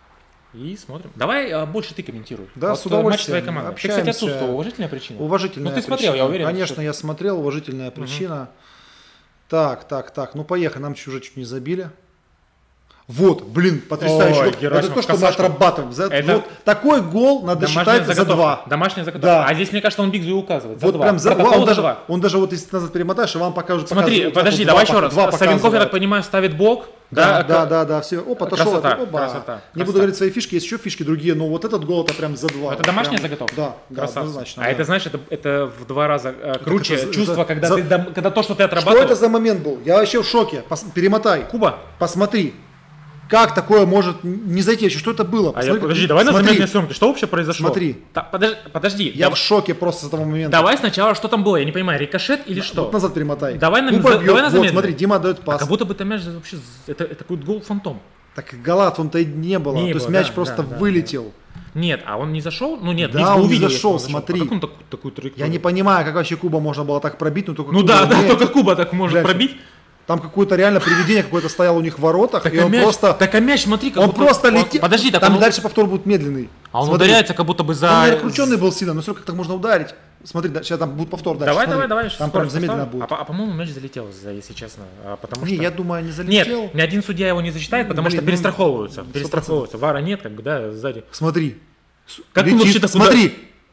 И смотрим. Давай а, больше ты комментируй. Да, вот, с э, удовольствием. Матч твоей команды. Ты, кстати, Общаемся. отсутствовал. Уважительная причина. Уважительная Ну, ты смотрел, причина. я уверен, Конечно, что- я смотрел, уважительная причина. Так, так, так, ну поехали, нам чуть уже чуть не забили. Вот, блин, потрясающе. Ой, Вот это Герасимов, то, что мы косашка. отрабатываем. За- Это- Вот такой гол надо Домашняя считать за заготовка. два. Домашняя заготовка. Да. А здесь, мне кажется, он Бигзу и указывает. За Вот два. прям за Протокол два. Он за даже, два. он даже вот если ты назад перемотаешь, и вам покажет. Смотри, показывает, подожди, вот давай два еще пок- раз. два Савенков, я показывает. так понимаю, ставит бок. Да, к- да, да, да, все. О, подошел. Красота, это- опа. красота, Не красота. буду говорить свои фишки, есть еще фишки другие, но вот этот гол это прям за два. Это домашняя Прям- заготовка? Да, да, Красавцы. однозначно. А да. это, знаешь, это, это в два раза э, круче это за- чувство, за- когда, за- ты, дом- когда то, что ты Что отрабатывал... это за момент был? Я вообще в шоке. Пос- Перемотай. Куба? Посмотри. Как такое может не зайти вообще? Что это было? А я, Посмотри, подожди, давай на смотри. замедленной съемке. Что вообще произошло? Смотри. Та- подожди, подожди. Я дав- в шоке просто с этого момента. Давай сначала, что там было, я не понимаю, рикошет или что? Вот назад перемотай. Давай на- Куба за- бьет. давай на Вот, замедленный. смотри, Дима дает А пас. как будто бы это мяч вообще... з- Это, это какой-то гол-фантом. Так Галат он-то и не было. Не То есть было, мяч да, просто да, да, вылетел. Нет, а он не зашел? Ну нет, Да, Бигзу он не увидел, зашел, если он смотри. А как он такую, такую траекторию? Я не понимаю, как вообще Куба можно было так пробить. Ну, только Ну Куба да, да, умеет. только Куба так может Блядь, пробить. Там какое-то реально привидение какое-то стояло у них в воротах, Так и а он мяч, просто... так а мяч, смотри, как Он будто- просто он- летит. Подожди, так там он, дальше повтор будет медленный. а он Смотри. ударяется как будто бы за... Он не раскрученный был сильно, но все равно как так можно ударить. Смотри, да, сейчас там будет повтор дальше. Давай, смотри. давай, давай. Там прям замедленно будет. А, по- а по-моему, мяч залетел, за- если честно. а, потому Не, что... я думаю, не залетел. Нет, ни один судья его не засчитает, потому Блин, что ну, перестраховываются. сто Перестраховываются. Вара нет, как бы, да, сзади. Смотри. Как Летит. он вообще так Смотри.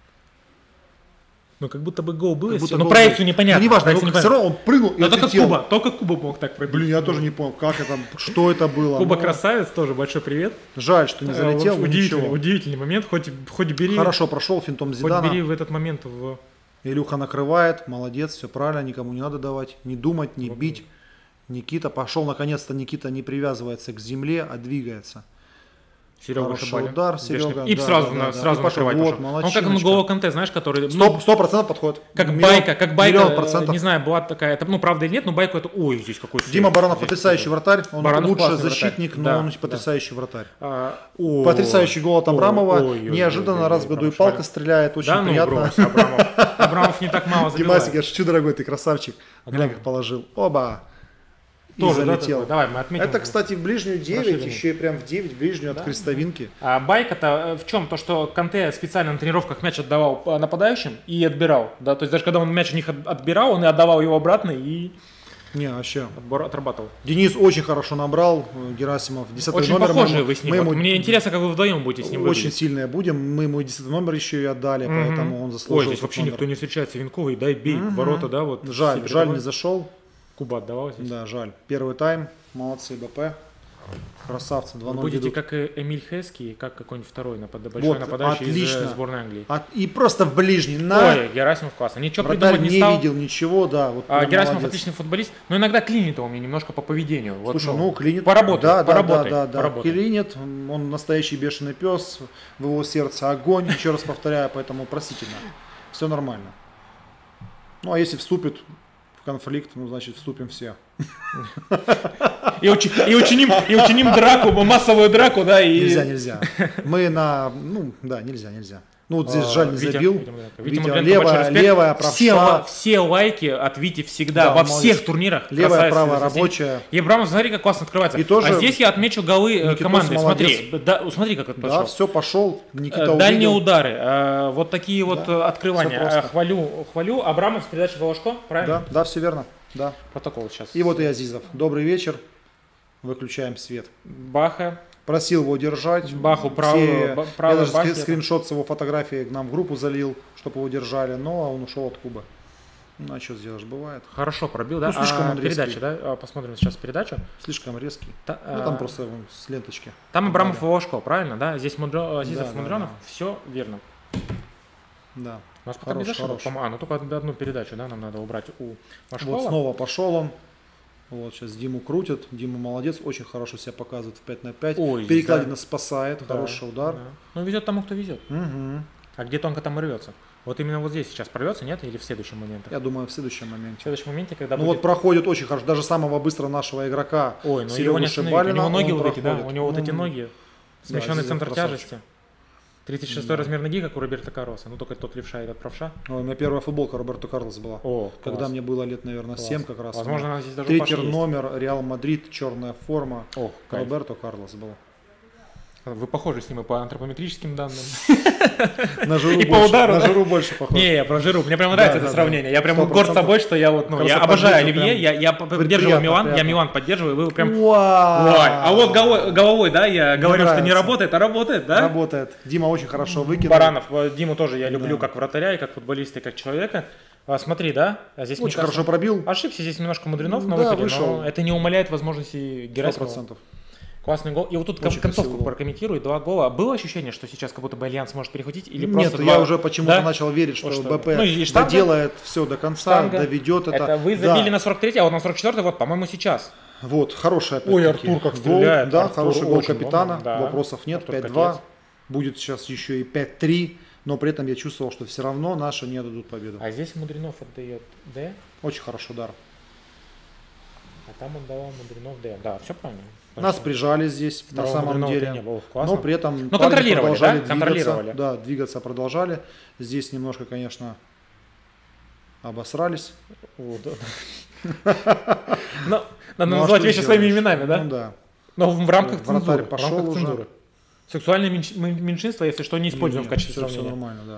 Ну, как будто бы гол был, Как если... будто Ну, гол проекцию был. непонятно. Ну, неважно, проекцию но все непонятно. равно он прыгнул и Но только отлетел. Куба, только Куба мог так пробить. Блин, я тоже не понял, как это, что это было. Куба Ну, красавец, тоже большой привет. Жаль, что не залетел, Э, но удивительный, ничего. удивительный момент, хоть, хоть бери... Хорошо прошел финтом Хоть Зидана. бери в этот момент в Илюха накрывает, молодец, все правильно, никому не надо давать, не думать, не бить. Никита пошел, наконец-то Никита не привязывается к земле, а двигается. Серега Хороший удар, Серега. И да, сразу, да, на, да, сразу да. накрывать Вот, пошел. Он как N'Голо Канте, знаешь, который... Сто, сто процентов подходит. Как миллион, байка, как байка, процентов. не знаю, была такая, это, ну, правда или нет, но байку это, ой, здесь какой-то... Дима Баранов потрясающий вратарь, он Баранов лучший классный защитник, вратарь. но Да, он да. потрясающий вратарь. А, о, Потрясающий гол от Абрамова, ой, ой, ой, неожиданно ой, раз ой, в году и ой, палка шаль. стреляет, очень да, ну, приятно. брось, Абрамов. Абрамов не так мало забивает. Димасик, я шучу, дорогой, ты красавчик. Глянь, как положил. Оба. И Тоже, да, залетел. такой? Давай, мы отметим. Это, кстати, в ближнюю девять, Расширение. еще и прям в девять, в ближнюю от крестовинки. А байка-то в чем? То, что Канте специально на тренировках мяч отдавал нападающим и отбирал. Да? То есть даже когда он мяч у них отбирал, он и отдавал его обратно и Не, вообще. отбор отрабатывал. Денис очень хорошо набрал, Герасимов. десятый Очень номер. похожие мы, вы с ним. мы Вот ему мне интересно, как вы вдвоем будете с ним очень выглядеть. сильные будем. Мы ему и десятый номер еще и отдали, Мгм. поэтому он заслужил. Ой, здесь этот вообще номер. никто не встречается. Винковый, дай бей, в ворота, да, вот. Жаль, все жаль, передавали. не зашел. Куба отдавал здесь. Да, жаль. Первый тайм. Молодцы, БП. Красавцы, два Вы ноль будете ведут. как и Эмиль Хески, и как какой-нибудь второй напад... большой Вот, нападающий отлично. из э, сборной Англии. А- и просто в ближний. На. Ой, Герасимов классно. Ничего Вратарь придумать не, не стал. видел ничего, да. Вот А прям Герасимов молодец. отличный футболист, но иногда клинит он мне немножко по поведению. Вот, Слушай, ну клинит. Поработай, да, да, поработай, да, да, да. поработай. Клинит, он настоящий бешеный пес, в его сердце огонь, еще раз повторяю, поэтому простительно. Все нормально. Ну а если вступит в конфликт, ну значит вступим все. И, учи- и учиним, и учиним драку, массовую драку, да, и... Нельзя, нельзя. Мы на, ну да, нельзя, нельзя. Ну вот здесь А, жаль не Витя- забил. Витя Мудренко. Витя Витя, Мудренко, большой левая, респект. левая, все, правша. ла- все лайки от Вити всегда, Да, во молодец. всех турнирах. Левая, Красавец, правая, красавец. рабочая. И Абрамов, смотри, как классно открывается. И тоже а здесь я отмечу голы э, Никитос команды. молодец. Смотри, да, смотри, как это Да, пошел. все, пошел. Никита Э, Дальние увидел. удары, э, вот такие вот Да, э, открывания. всё просто. Э, Хвалю, хвалю. Абрамов с передачей Волошко, правильно? Да, да, все верно. Да. Протокол сейчас. И вот и Азизов. Добрый вечер. Выключаем свет. Баха. Просил его держать. Баху Все- правую- б- правой Я даже Бахе. скрин- скриншот с его фотографии к нам в группу залил, чтобы его держали. Но он ушел от Кубы. Ну а что сделаешь, бывает. Хорошо пробил, да? Ну, слишком А, он резкий. передача, да? А, Посмотрим сейчас передачу. Слишком резкий. Та- Ну а, там просто вон, с ленточки. Там Абрамов и Волошко, правильно, да? Здесь Мудро... Азизов Да, и да, Мудронов. да. Все верно. Да. У нас пока Хорош, без ошибок. хорош. По-моему, А, ну только одну передачу, да, нам надо убрать у Машкова. Вот снова пошел он. Вот сейчас Диму крутит. Дима молодец, очень хорошо себя показывает в пять на пять. Ой, Перекладина да. спасает, Да, хороший удар. да. Ну, везет тому, кто везет. Мгм. А где тонко там и рвется? Вот именно вот здесь сейчас прорвется, нет? Или в следующем моменте? Я думаю, в следующем В моменте. следующем моменте, когда Ну будет... вот проходит очень хорошо. Даже самого быстро нашего игрока. Ой, ну Серегу его не остановить. У Шибалина, него ноги он вот эти, да? проходит. У него вот Ну, эти ноги. Смещенный Азизов центр красавчик. тяжести. тридцать шестой размер ноги, как у Роберта Карлоса. Ну, только тот левша и этот правша. Ой, у меня первая футболка Роберто Карлос была. О, Когда класс. мне было лет, наверное, Класс. семь как раз. Возможно, она здесь даже Третий Паши есть. номер, Реал Мадрид, черная форма. Ох, кайф. Роберто Карлос был. Вы похожи с ним и по антропометрическим данным. На жиру И по больше, удару, на да? жиру больше похож. Не, я про жиру. Мне прям нравится Да, это да, сравнение. да. Я прям Сто горд процентов. собой, что я вот, ну, я Просто обожаю поддерживаю Оливье, прям. я, я поддерживаю Приятно, Милан, я приятно. Милан поддерживаю, вы прям... Вау! Ой, а вот головой, головой, да, я говорю, что не нравится. работает, а работает, да? Работает. Дима очень хорошо выкинул. Баранов, э, Диму тоже я люблю Да. как вратаря, и как футболиста, и как человека. А, смотри, да, а здесь мне Очень кажется, хорошо пробил. ошибся здесь немножко Мудренов на Да, выходе, вышел. но это не умаляет возможности Сто Герасимова. процентов. Классный гол. И вот тут Очень концовку красивый гол. прокомментирую, два гола. Было ощущение, что сейчас как будто бы Альянс может перехватить? Или Нет, просто я два- уже почему-то Да? начал верить, что Вот что. БП Ну, и штанга. доделает все до конца, Штанга. доведет это. Это вы Да. забили на сорок третий, а вот на сорок четвёртый, вот, по-моему, сейчас. Вот, хороший опять. Ой, Артур как гол. стреляет. Да, Артур хороший гол очень капитана. ломан, да. Вопросов нет. Артур пять два. Котец. Будет сейчас еще и пять три. Но при этом я чувствовал, что все равно наши не отдадут победу. А здесь Мудренов отдает Д, Очень хороший удар. а там он давал Мудренов Д. Да, все правильно. Нас прижали здесь на Второго самом Мудренова деле. не было. Классно. Но при этом Но парни контролировали, продолжали да? двигаться. Контролировали. Да, двигаться продолжали. Здесь немножко, конечно, обосрались. Вот, да. Но надо Ну, а называть что вещи своими сделаешь? именами, да? Ну да. Но в рамках Вратарь цензуры. В пошел рамках уже. цензуры. Сексуальное меньш- мен- меньшинство, если что, не используем Не, в качестве все, все сравнения. нормально, да.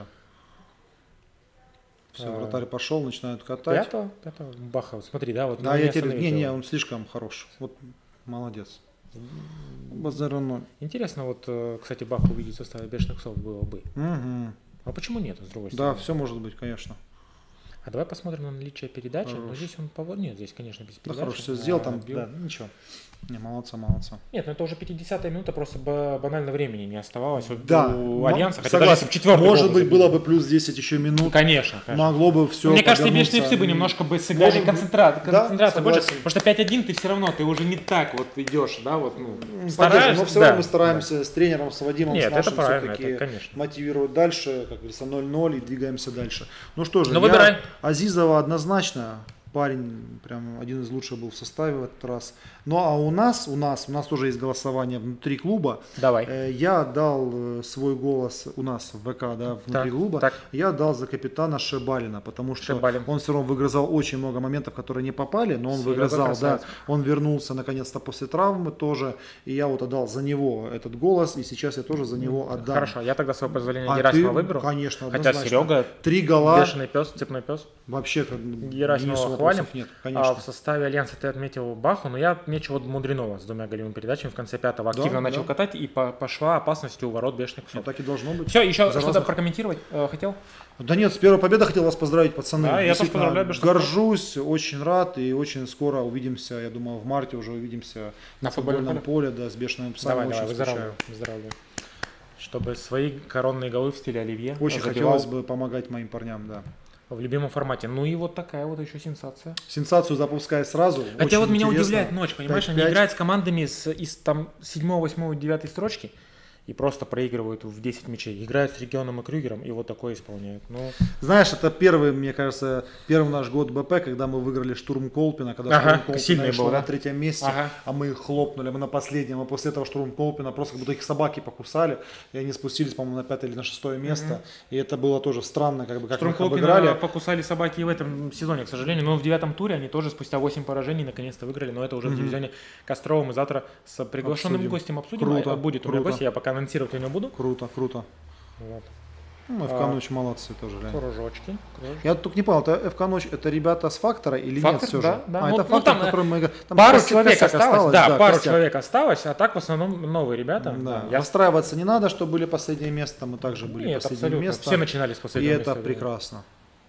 Все, А. вратарь пошел, начинают катать. Пятого, пятого Баха, вот смотри, да, вот. Да, ну, я не теперь... остановить Не, не, его. он слишком хорош. Вот молодец. Базара ноль. Интересно, вот, э, кстати, Баха увидеть в составе бешеных псов было бы. Угу. А почему нет, с другой Да, стороны? все может быть, конечно. А давай посмотрим на наличие передачи. Но здесь он повод. Нет, здесь, конечно, без передачи. Да, хорошо, все сделал там. Бил. Да, ничего. Не, молодца, молодца. Нет, ну это уже пятидесятая минута, просто банально времени не оставалось. Вот Да, у Альянса, хотя согласен. Четвертый Может быть, было бы плюс десять еще минут. Конечно, конечно. Могло бы все. Мне кажется, бешеные псы бы немножко бы сыграли концентрацию, да, концентрацию больше. согласен. Потому что пять один ты все равно, ты уже не так вот идешь, да, вот, ну, стараешься. Но все равно да, мы стараемся да. с тренером, с Вадимом, Нет, с нашим это правильно, все-таки это, конечно. мотивировать дальше, как говорится, ноль-ноль и двигаемся дальше. Ну что же, ну, я выбирай. Азизова однозначно. Парень прям один из лучших был в составе в этот раз. Ну а у нас, у нас, у нас тоже есть голосование внутри клуба. Давай. Э, я отдал свой голос у нас в ВК, да, внутри так, клуба. Так. Я отдал за капитана Шебалина, потому что Шебалин. он все равно выгрызал очень много моментов, которые не попали, но он Сильно выгрызал, да. Он вернулся наконец-то после травмы тоже, и я вот отдал за него этот голос, и сейчас я тоже за него отдам. Хорошо, я тогда свое позволение а Герасимова ты, выберу. Конечно, хотя однозначно. Серега три гола. Бешеный пес, цепной пес. Вообще, как Герасимова хвалим. Нет, конечно. А в составе Альянса ты отметил Баху, но я отмечу вот Мудренова с двумя голевыми передачами в конце пятого. Активно да, начал да. катать и по пошла опасность у ворот бешеных псов. Ну, так и должно быть. Все, еще За что-то разных... прокомментировать э, хотел? Да нет, с первой победы хотел вас поздравить, пацаны. Да, я тоже поздравляю. Горжусь, очень рад и очень скоро увидимся, я думаю, в марте уже увидимся на, на футбольном поле, поле да, с бешеными псами. Давай, очень давай, выздоравливай, выздоравливай. Чтобы свои коронные голы в стиле Оливье очень забивал. Хотелось бы помогать моим парням, да. В любимом формате. Ну и вот такая вот еще сенсация. Сенсацию запускай сразу. Хотя вот меня удивляет ночь, понимаешь, они играют с командами с, из там седьмой, восьмой, девятой строчки и просто проигрывают в десять мячей. Играют с Регионом и Крюгером и вот такое исполняют. Ну... Знаешь, это первый, мне кажется, первый наш год БП, когда мы выиграли Штурм Колпина, когда ага, Штурм Колпина шел был, да? на третьем месте, ага. а мы их хлопнули, мы на последнем, а после этого Штурм Колпина просто как будто их собаки покусали, и они спустились, по-моему, на пятое или на шестое место, mm-hmm. и это было тоже странно, как бы, как Штурм мы их Колпина обыграли. покусали собаки и в этом сезоне, к сожалению, но в девятом туре они тоже спустя восемь поражений наконец-то выиграли, но это уже mm-hmm. в дивизионе Кострова. Мы завтра с приглашенным обсудим. гостем обсудим, круто, а будет круто. у меня гость, я пока анонсировать его не буду. Круто, круто. Вот. Ну, ФК а, Ночь молодцы тоже. Реально. Кружочки, кружочки. Я только не понял, это ФК Ночь, это ребята с Фактора или Фактор, нет все да, же? Да. А, ну, это ну, Фактор, там, который мы... Там пару человек осталось, осталось, да, да пару костяк. человек осталось, а так в основном новые ребята. Да. Да. Расстраиваться не надо, что были последнее место, мы также были нет, последнее абсолютно. место. Все начинали с последнего места. И места. это прекрасно.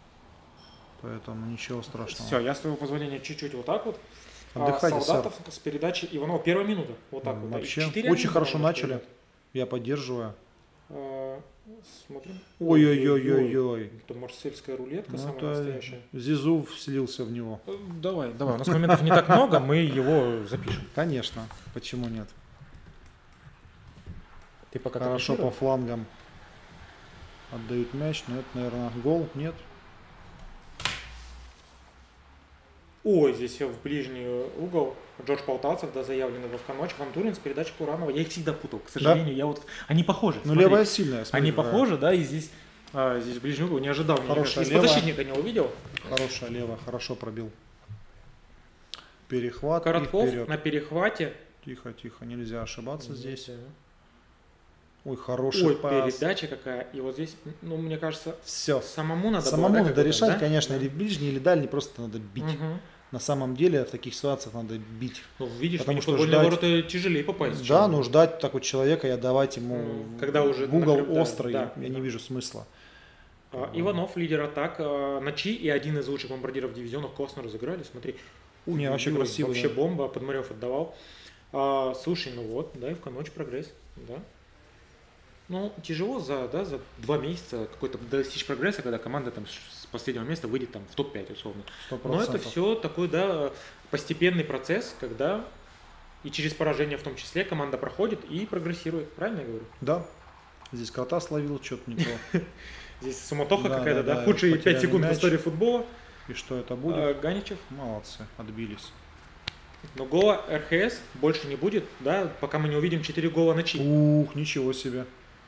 Поэтому ничего страшного. Все, я с твоего позволения чуть-чуть вот так вот. Отдыхайте, Солдатов сэр. С передачи Иванова. Первая минута. Вот так вот. Вообще, очень хорошо начали. Я поддерживаю. А, смотрим. Ой-ой-ой-ой-ой. Это марсельская рулетка, ну, самая настоящая. Зизу вселился в него. Давай, давай. У нас моментов не так много, мы его запишем. Конечно. Почему нет? Ты пока хорошо по флангам отдают мяч, но это, наверное, гол. Нет. Ой, здесь в ближний угол Джордж Полтавцев, да, заявленный во ФК Ночь, Вантурин с передачи Куранова. Я их всегда путал, к сожалению. Да? Я вот... Они похожи. Ну, левая сильная. Смотри, они похожи, да, и здесь, а, здесь в ближний угол не ожидал. Хорошая из подзащитника не увидел. Хорошая левая, хорошо пробил. Перехват Коротков на перехвате. Тихо, тихо, нельзя ошибаться нельзя. Здесь. Ой, хороший Ой, пас. передача какая. И вот здесь, ну, мне кажется, все. Самому надо Самому было, надо да, решать, да? конечно, да. или ближний, или дальний, просто надо бить. Угу. На самом деле в таких ситуациях надо бить. Ну, видишь, потому что футбольные ждать... ворота тяжелее попасть. Да, но ждать так вот человека и отдавать ему когда уже в угол накрыв... острый, да, я да. не вижу смысла. А, Иванов, лидер атак, а, Ночи и один из лучших бомбардиров дивизиона Костner разыграли. Смотри, У, не, вообще красиво. Вообще да. бомба, Подмарев отдавал. А, слушай, ну вот, да, ФК Ночь прогресс, да. Ну, тяжело за, да, за два месяца какой-то достичь прогресса, когда команда там с последнего места выйдет там в топ пять условно. сто процентов. Но это все такой, да, постепенный процесс, когда и через поражение в том числе команда проходит и прогрессирует. Правильно я говорю? Да. Здесь кота словил, что-то не то. Здесь суматоха да, какая-то, да, да? да. Худшие пять секунд мяч. в истории футбола. И что это будет? А, Ганичев. Молодцы, отбились. Но гола эр ха эс больше не будет, да, пока мы не увидим четыре гола Ночи. Ух, ничего себе.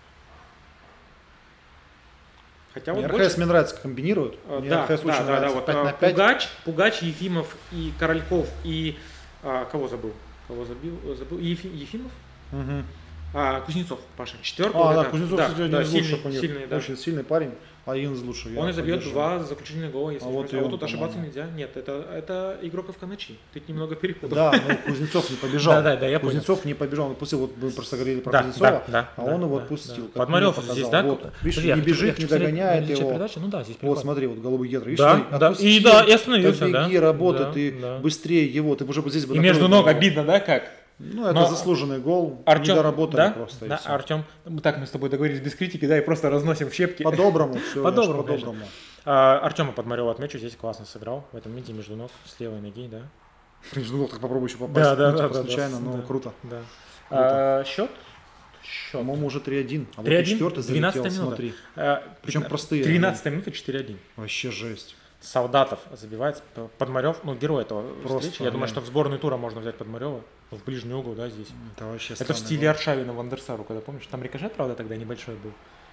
Хотя вот эр ха эс больше... мне нравится, как комбинируют. Мне да, эр ха эс да, очень да, нравится. Да, вот, пять на пять. Пугач, Пугач, Ефимов и Корольков и а, кого забыл? Кого забил? Забыл? Ефи, Ефимов? Угу. А, Кузнецов, Паша, четвертый. А, это, да, Кузнецов, да, кстати, один да, из сильный, лучших у них. сильный, да. Очень сильный парень, один из лучших. Он я и забьет поддерживаю. два заключительных гола, если А не вот ошибаюсь. и А вот он, тут ошибаться по-моему. нельзя. Нет, это, это игрок ФК-ночи. Ты немного перепутал. Да, но Кузнецов не побежал. Да, да, да, я понял. Кузнецов не побежал, он отпустил, вот мы просто говорили про Да, Кузнецова, да, да, а да, он его да, отпустил. да. как Подмарев мне здесь, показалось. да? Вот, видишь, Подожди, я не хочу- бежит, я не хочу посмотреть догоняет наличие его. передачи. Ну да, здесь Вот перехват. смотри, вот голубый гетр, видишь, Да, смотри, да, отпустил, и да, и остановился, побеги, да. работа, Да, ты да. быстрее его, ты уже вот здесь бы И между накрыл ног его. обидно, да, как? Ну, это Но заслуженный гол, Артем, недоработали да? просто. и Да, всё. Артем, ну, так мы с тобой договорились без критики, да, и просто разносим в щепки. По-доброму, все, По-доброму, по-доброму. А, Артема Подмарева отмечу, здесь классно сыграл. В этом моменте между ног с левой ноги, да. Между ног так попробуй еще попасть. Да, да, Ну, да, типа да, случайно, да, но да. круто. Да. Круто. А, счет? Счет. По-моему, уже три один. А вот три один, четвертый залетел, двенадцатая минута. смотри. А, Причем пятна- простые. тринадцатая минута, четыре один. Вообще жесть. Солдатов забивает. Подмарев, ну, герой этого Просто, встречи. Я думаю, реально. что в сборную тура можно взять Подмарева. В ближний угол, да, здесь. Это вообще Это в странный стиле гол. Аршавина Вандерсару, когда помнишь, там рикошет, правда, тогда небольшой был.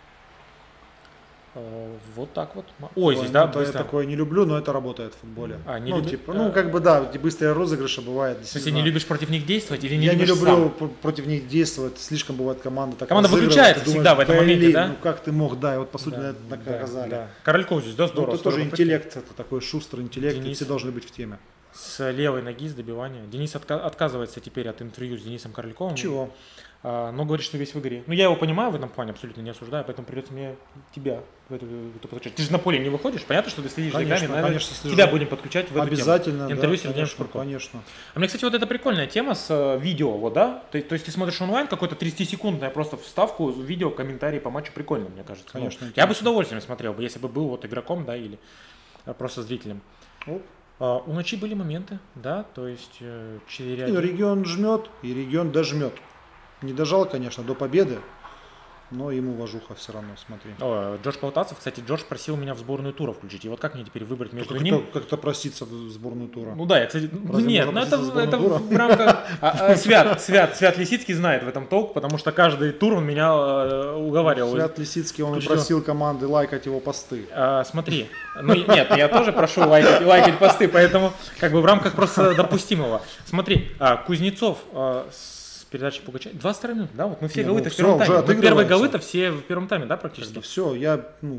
А, Вот так вот. Ой, Ой, здесь, ну, да, да, я быстро. такое не люблю, но это работает в футболе. А, не ну, люби- типа, а. ну, как бы, да, эти быстрые розыгрыши бывают. В смысле, не любишь против них действовать или не Я не любишь люблю сам? пр- против них действовать. Слишком бывает команда так Команда разыгрывает, выключается ты всегда в этом «Блин, моменте, да?» Ну как ты мог, да, и вот по сути Да, на это так да, оказали. да. Корольков здесь, да, Ну, здорово. это тоже здорово. интеллект, это такой шустрый интеллект, и Денис. все должны быть в теме. С левой ноги, с добивания. Денис отка- отказывается теперь от интервью с Денисом Корольковым. Чего? А, но говорит, что весь в игре. Ну, я его понимаю в этом плане, абсолютно не осуждаю, поэтому придется мне тебя в эту, в эту подключать. Ты же на поле не выходишь, понятно, что ты следишь за Конечно, играми, наверное, конечно, слежу. тебя будем подключать в эту Обязательно, тему. да, Интервью Сергея конечно, Шкуркова. конечно. А мне, кстати, вот эта прикольная тема с э, видео, вот, да? То, то есть ты смотришь онлайн, какой-то тридцатисекундная просто вставку, видео, комментарии по матчу, прикольно, мне кажется. Конечно, Ну, я интересно. бы с удовольствием смотрел бы, если бы был вот игроком, да, или э, просто зрителем. Оп. А, у Ночи были моменты, да, то есть э, четыре И, ну, один. регион жмет, и регион дожмет. Не дожал, конечно, до победы, но ему вожуха все равно, смотри. О, Джош Полтавцев, кстати, Джош просил меня в сборную тура включить. И вот как мне теперь выбрать между Как ним? это, как это проситься в сборную тура? Ну да, я, кстати, ну, Разве нет, можно ну это, проситься в это сборную в рамках... А, а, Свят, Свят, Свят Лисицкий знает в этом толк, потому что каждый тур он меня э, уговаривал. Свят Лисицкий, он и Включено. просил команды лайкать его посты. А, смотри, ну нет, я тоже прошу лайкать, лайкать посты, поэтому как бы в рамках просто допустимого. Смотри, а, Кузнецов а, с передачей Пугача, двадцать вторая минута, да, вот мы все Не, голы-то ну в всё, первом уже тайме. Мы первые отыгрывается. голы-то все в первом тайме, да, практически? Как бы все, я, ну,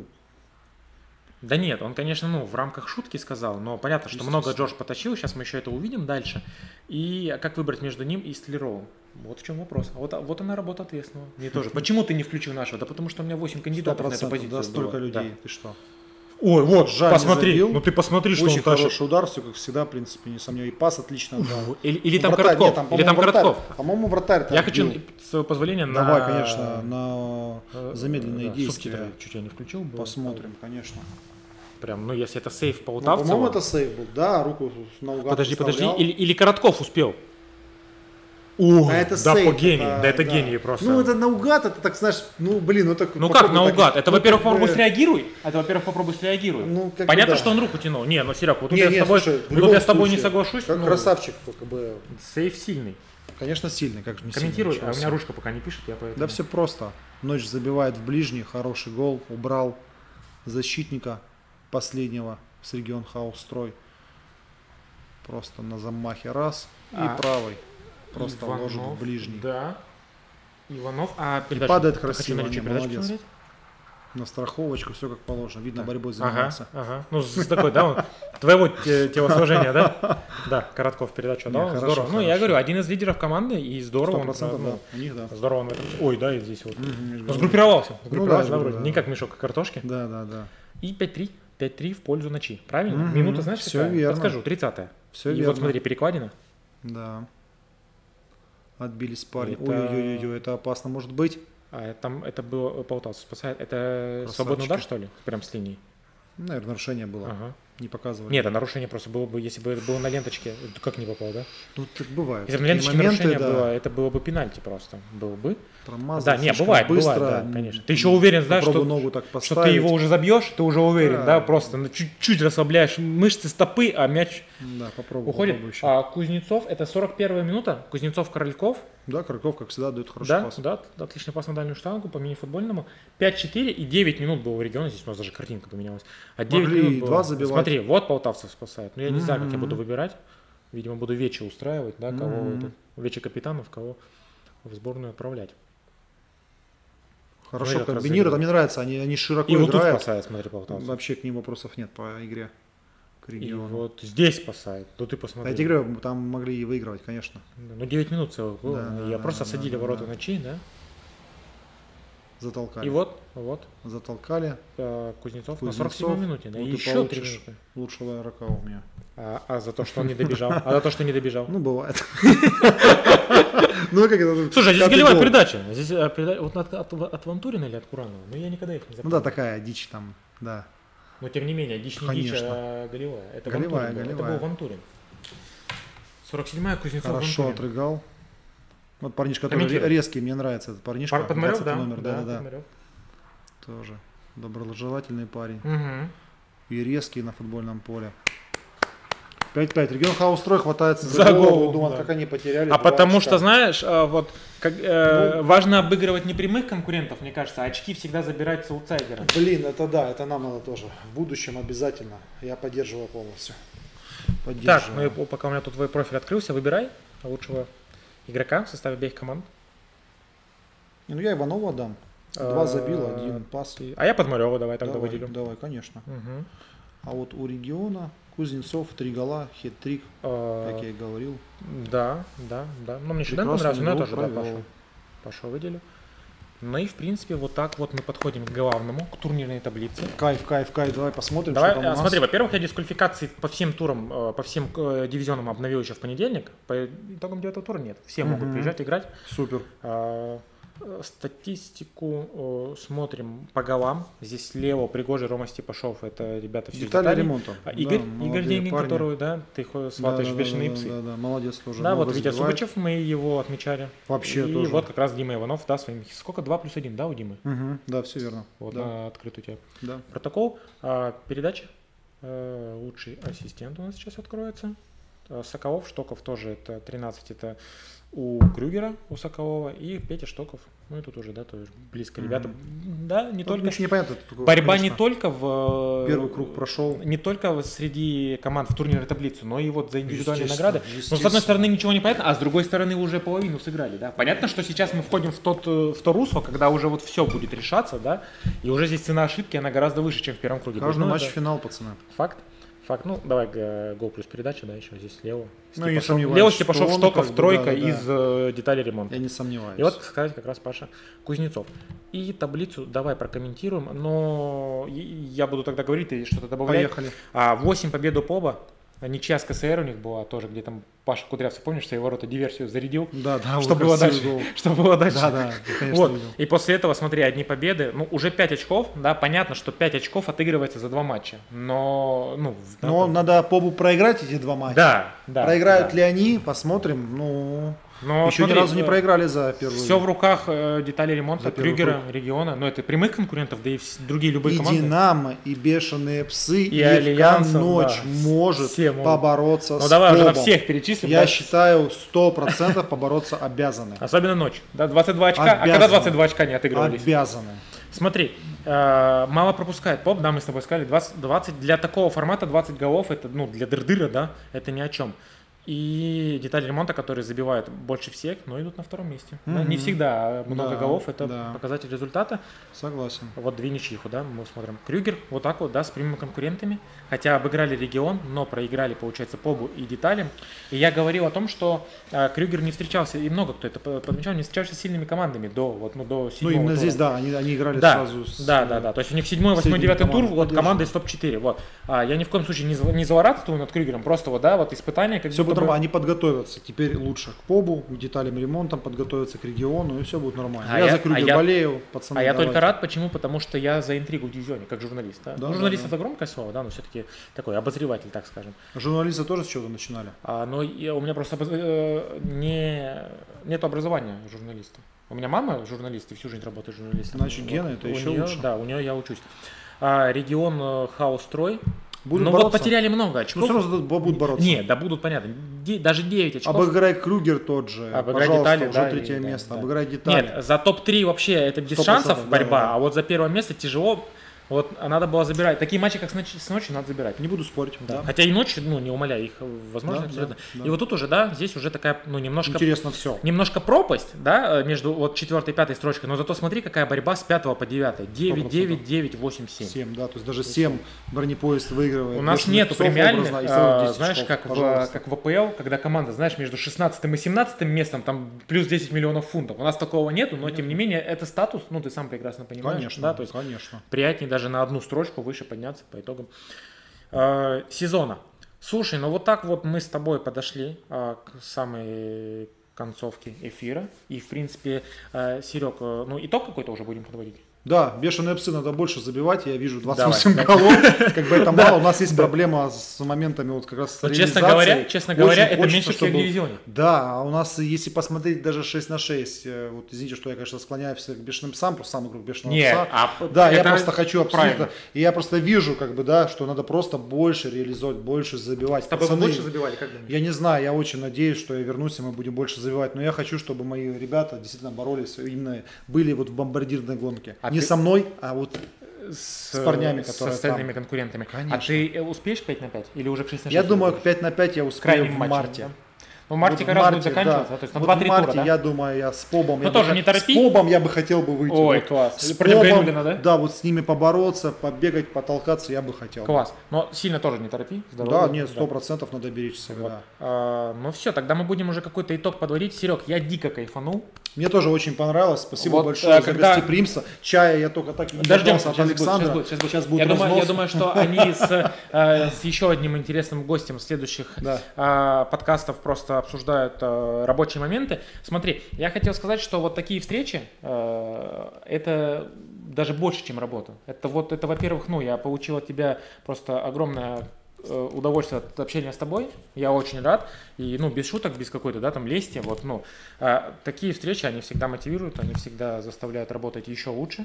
Да нет, он, конечно, ну, в рамках шутки сказал, но понятно, что много Джош потащил, сейчас мы еще это увидим дальше. И как выбрать между ним и Столяровым? Вот в чем вопрос. А Вот, вот она работа ответственного. Мне тоже. Почему ты не включил нашего? Да потому что у меня восемь сто кандидатов на эту процентов, позицию да, столько было. людей, Да. ты что? Ой, вот, Жаль, не посмотри, забил. ну ты посмотри, что Очень он тащит. хороший удар, все как всегда, в принципе, не сомневаюсь. И пас отлично отдал. Или, или там Вратарь, Коротков, нет, там, или там по-моему, вратарь. Коротков. По-моему, вратарь там Я хочу, бил. с твоего позволения, на... Давай, конечно, на э, замедленные да, действия. субтитры чуть я не включил. было. Посмотрим, конечно. Прям, ну если это сейф Ну, Полтавцева. по-моему, это сейв был. Да, руку наугад Подожди, подожди, вставлял. или, или Коротков успел? О, А это да, сейв, по гении, это- да это да. гений просто. Ну, это наугад, это так, знаешь, ну, блин, ну так... Ну как попробуй наугад? так- Это, ну, во-первых, как бы- попробуй среагируй. Это, во-первых, попробуй среагируй. Ну, как бы Понятно, да. что он руку тянул. Не, ну, Серег, вот тут Не, я не, с тобой, слушай, в вот тут любом я с тобой не случае, соглашусь. Как ну, красавчик, как бы, Сейф сильный. конечно, сильный, как же не Комментируй, сильный, а у ничего меня себе. ручка пока не пишет, я поэтому... Да все просто. Ночь забивает в ближний, хороший гол, убрал защитника последнего с регион Хаус строй. Просто на замахе раз и А, правый. Просто Иванов, ложит в ближний. Да. Иванов. А И передачу- падает хочу красиво, наличие не, передач молодец. посмотреть? На страховочку, все как положено. Видно, борьбой Ага, занимался. ага. Ну, с такой, да, он, твоего те- телосложения, да? Да, Коротков передачу Не, отдал. хорошо, Здорово. Ну, я хорошо. говорю, один из лидеров команды, и здорово Сто он, процентов, ну, да. У них, да. здорово он в этом... Ой, да, и здесь вот. Мгм, я же Ну, говорю. сгруппировался. Сгруппировался, да, да, вроде. да. Не как мешок картошки. Да, да, да. И пять три. пять три в пользу Ночи. Правильно? Мгм, Минута, знаешь, всё какая? верно. Подскажу, тридцатая. Все И верно. вот смотри, перекладина. Да. Отбились парни. Это- Ой-ой-ой, это опасно может быть. А там это было Полтавцев спасает. Это Красавчики. свободный удар, что ли? Прям с линии. Наверное, нарушение было. Ага. Не показывали. Нет, а нарушение просто было бы, если бы это было на ленточке, то как не попал, да? Ну, так бывает. Если бы на Такие ленточке моменты, нарушение да, было, это было бы пенальти просто. Был бы. промазал Да, не, слишком бывает, быстро. бывает, да, конечно. Ты еще уверен, да, Попробуй что, ногу так что поставить. ты его уже забьешь, ты уже уверен, Да. да, просто ну, чуть-чуть расслабляешь мышцы стопы, а мяч Да, попробуй. уходит. попробуй еще. А Кузнецов, это сорок первая минута, Кузнецов-Корольков, Да, Краков, как всегда, дает хороший да, пас. да, отличный пас на дальнюю штангу по мини-футбольному. пять четыре и девять минут было в регионе, здесь у нас даже картинка поменялась. А девять Могли минут и было. два забивать. Смотри, вот Полтавцев спасает. Ну я не знаю, как я Мгм. буду выбирать. Видимо, буду вече устраивать, да, кого Мгм. это, вече капитанов, кого в сборную отправлять. Хорошо комбинируют, а мне нравится, они, они широко и играют. И вот тут спасает, смотри, Полтавцев. Вообще к ним вопросов нет по игре. К и вот здесь спасает, ну ты посмотри. А эти игры там могли и выигрывать, конечно. Ну девять минут целых было, да, я да, просто да, осадили да, ворота да. ночи, да? Затолкали. И вот, вот. Затолкали. Кузнецов, Кузнецов на сорок седьмой минуте, да, вот и еще три минуты. Лучшего игрока у меня. А, а за то, что он не добежал? А за то, что не добежал? Ну, бывает. Ну, как это? Слушай, здесь голевая передача. Здесь вот от Вантурина или от Куранова? Ну, я никогда их не запомнил. Ну да, такая дичь там, да. Но тем не менее, дичь не дичь, а голевая. Это голевая, Вантурин, голевая. Это был Вантурин. сорок седьмая Кузнецов. Хорошо отрыгал. Вот парнишка, который резкий, мне нравится этот парнишка. Подмарев, да? Номер, да, да, да. Тоже доброжелательный парень. Угу. И резкий на футбольном поле. пять пять. Регион Хаус-Строй хватается за, за голову. голову. Думал, Да. как они потеряли. А потому очка. Что, знаешь, вот как, э, ну, важно обыгрывать не прямых конкурентов, мне кажется, а очки всегда забирать с аутсайдера. Блин, это да, это нам надо тоже. В будущем обязательно. Я поддерживаю полностью. Так, ну и пока у меня тут твой профиль открылся, выбирай лучшего игрока в составе обеих команд. Ну я Иванову отдам. Два забил, один пас. А я Подмарева давай тогда давай, выделю. Давай, конечно. Угу. А вот у Региона Кузнецов три гола, хет-трик, а, как я и говорил. Да, да, да. Ну мне Шидан понравился, но я тоже да, пошел. Пошел выделю. Ну и в принципе вот так вот мы подходим к главному, к турнирной таблице. Кайф, кайф, кайф. Давай посмотрим, давай, что там у нас. Смотри, во-первых, я дисквалификации по всем турам, по всем дивизионам обновил еще в понедельник. По итогам девятого тура нет. Все угу. могут приезжать играть. Супер. А, статистику э, смотрим по голам. Здесь слева Пригожий, Рома Степашов. Это ребята все детали ремонта. А, Игорь, да, Игорь Деньгин, которого, да, ты сватаешь да, да, бешеные да, псы. Да, да, да, молодец тоже. Да, вот Витя Субачев, мы его отмечали. Вообще и тоже. И вот как раз Дима Иванов, да, своим. Сколько? два плюс один, да, у Димы? Угу, да, все верно. Вот, да. на открытый у тебя да. протокол. А, передача. А, лучший ассистент у нас сейчас откроется. А, Соколов, Штоков тоже, это тринадцать, это у Крюгера, у Соколова, и Петя Штоков. Ну и тут уже, да, тоже близко. Mm-hmm. Ребята, да, не тут только... Непонятно, борьба конечно. не только в... Первый круг прошел. Не только среди команд в турнирной таблице, но и вот за индивидуальные награды. Но с одной стороны ничего не понятно, а с другой стороны уже половину сыграли, да. Понятно, что сейчас мы входим в, тот, в то русло, когда уже вот все будет решаться, да, и уже здесь цена ошибки, она гораздо выше, чем в первом круге. Каждый ну, матч финал, пацаны. Факт. Факт, ну давай гол плюс передача, да, еще здесь слева. Ну, я сомневаюсь, Лево Степашов, Штоков, как бы, тройка да, да, из э, деталей ремонта. Я не сомневаюсь. И вот, сказать, как раз Паша Кузнецов. И таблицу давай прокомментируем, но я буду тогда говорить, ты что-то добавлять. Поехали. А, восемь побед у Поба, ничья с КСР у них была тоже, где там Паша Кудрявцев, помнишь, свои ворота диверсию зарядил? Да, да. Что было дальше? Гол. Что было дальше? Да, да, конечно, вот. видел. И после этого, смотри, одни победы, ну, уже пять очков, да, понятно, что пять очков отыгрывается за два матча, но, ну... Но да, надо Побу проиграть эти два матча. Да, да. Проиграют да. ли они, посмотрим, ну... Но, еще смотри, ни разу не проиграли за первую. Все в руках э, деталей ремонта Крюгера, Региона. Но это прямых конкурентов, да и в, другие любые и команды. И Динамо, и Бешеные Псы, и, и Альянс Ночь да. может побороться ну, с давай Побом. уже на всех перечислим. Я да? считаю, сто процентов побороться обязаны. Особенно Ночь. Да, двадцать два очка, обязаны. А когда двадцать два очка не отыгрывались? Обязаны. Смотри, э, мало пропускает Поп, да, мы с тобой сказали, двадцать, двадцать, для такого формата двадцать голов, это, ну, для дыр-дыра, да, это ни о чем. И детали ремонта, которые забивают больше всех, но идут на втором месте. Mm-hmm. Да, не всегда много да, голов, это да. показатель результата. Согласен. Вот две ничьих, да, мы смотрим. Крюгер вот так вот, да, с прямыми конкурентами. Хотя обыграли Регион, но проиграли, получается, Побу и деталям. И я говорил о том, что э, Крюгер не встречался, и много кто это подмечал, не встречался с сильными командами до, вот, ну, до седьмого Ну, именно тура. здесь, да, они, они играли да, сразу с... Да, да, да, то есть у них седьмой, восьмой, девятый тур, вот команда из топ четыре, вот. А, я ни в коем случае не, не злорадствую над Крюгером, просто вот, да, вот испытания. Как все будет бы... нормально, они подготовятся теперь лучше к Побу, к деталям ремонтам, подготовятся к Региону, и все будет нормально. А я, я за Крюгер а я, болею, пацаны. А я давайте. только рад, почему? Потому что я за интригу в дивизионе, как журналист. Да? Да, ну, журналист да, это да. громкое слово, да, но все-таки такой обозреватель, так скажем. Журналисты тоже с чего-то начинали? А, но я, у меня просто э, не, нет образования журналиста. У меня мама журналист, и всю жизнь работает журналистом. Значит, вот, Гена, это еще нее, лучше. Да, у нее я учусь. А, регион э, Хаус-Строй. Будут ну бороться? вот потеряли много очков. Ну сразу будут бороться. Нет, да будут, понятно. Де, даже девять очков. Обыграй Крюгер тот же. Обыграй Пожалуйста, детали, уже да, третье и, место. да, Обыграй да. детали. Нет, за топ три вообще это без сто процентов шансов борьба, да, да. а вот за первое место тяжело. Вот а надо было забирать. Такие матчи, как с ночи, с ночи надо забирать. Не буду спорить. Да. Да. Хотя и ночью, ну, не умаляю их, возможно, Да, абсолютно. да, да. И вот тут уже, да, здесь уже такая, ну, немножко... Интересно все. Немножко пропасть, да, между вот четвертой и пятой строчкой, но зато смотри, какая борьба с пятого по девятой. девять, девять, девять, восемь, семь. семь, да, то есть даже семь бронепоезд выигрывает. У нас Бешеных нету псов премиальных, образно, и сразу а, десять знаешь, очков, как в, пожалуйста. как в АПЛ, когда команда, знаешь, между шестнадцатым и семнадцатым местом, там плюс десять миллионов фунтов. У нас такого нету, но тем не менее это статус, ну ты сам прекрасно понимаешь. Конечно, да, то есть конечно. приятнее даже на одну строчку выше подняться по итогам э, сезона. Слушай, ну вот так вот мы с тобой подошли э, к самой концовке эфира. И в принципе, э, Серег, э, ну итог какой-то уже будем подводить? Да, бешеные псы надо больше забивать, я вижу двадцать Давай, восемь да. голов, как бы это мало, у нас есть проблема с моментами вот как раз с Ну, честно реализацией. говоря, честно говоря, Очень это хочется, меньше всех в чтобы- дивизионе. Да, а у нас, если посмотреть даже шесть на шесть, э, вот извините, что я, конечно, склоняюсь к бешеным псам, просто сам игрок бешеного Не, пса. а Да, я это просто хочу абсолютно, правильно. и я просто вижу, как бы, да, что надо просто больше реализовать, больше забивать. С тобой вы Пацаны, больше забивали, как думаешь? я не знаю, я очень надеюсь, что я вернусь, и мы будем больше забивать. Но я хочу, чтобы мои ребята действительно боролись, именно были вот в бомбардирной гонке. А не ты- со мной, а вот С, с парнями, с которые остальными там. конкурентами. Конечно. А ты э, успеешь пять на пять или уже в шесть на шесть? я думаю, уйдешь? к пять на пять я успею крайним в матчем, марте. да? Ну, в марте Вот как в раз будет марте, заканчиваться, да. то есть на Вот два-три в марте, тура, да? я думаю, я с Побом. Ну, я тоже бы- не торопи. С Побом я бы хотел бы выйти. Ой, вот. класс. С Против Побом, Гайнулина, да? Да, вот с ними побороться, побегать, потолкаться я бы хотел. Класс. Но сильно тоже не торопи. Да, здоровье. нет, сто процентов надо беречься. Вот. Да. А, ну все, тогда мы будем уже какой-то итог подводить. Серег, я дико кайфанул. Мне тоже очень понравилось. Спасибо Вот, большое а, за когда- гостеприимство. Чая я только так и не Дождемся, дождался от сейчас будет, Александра. сейчас будет, сейчас будет. Сейчас будет я, думаю, разнос. я думаю, что они с, э, с еще одним интересным гостем следующих Да. э, подкастов просто обсуждают э, рабочие моменты. Смотри, я хотел сказать, что вот такие встречи, э, это даже больше, чем работа. Это вот, это, во-первых, ну, я получил от тебя просто огромное э, удовольствие от общения с тобой. Я очень рад. И, ну, без шуток, без какой-то, да, там, лести. Вот, ну, э, такие встречи, они всегда мотивируют, они всегда заставляют работать еще лучше.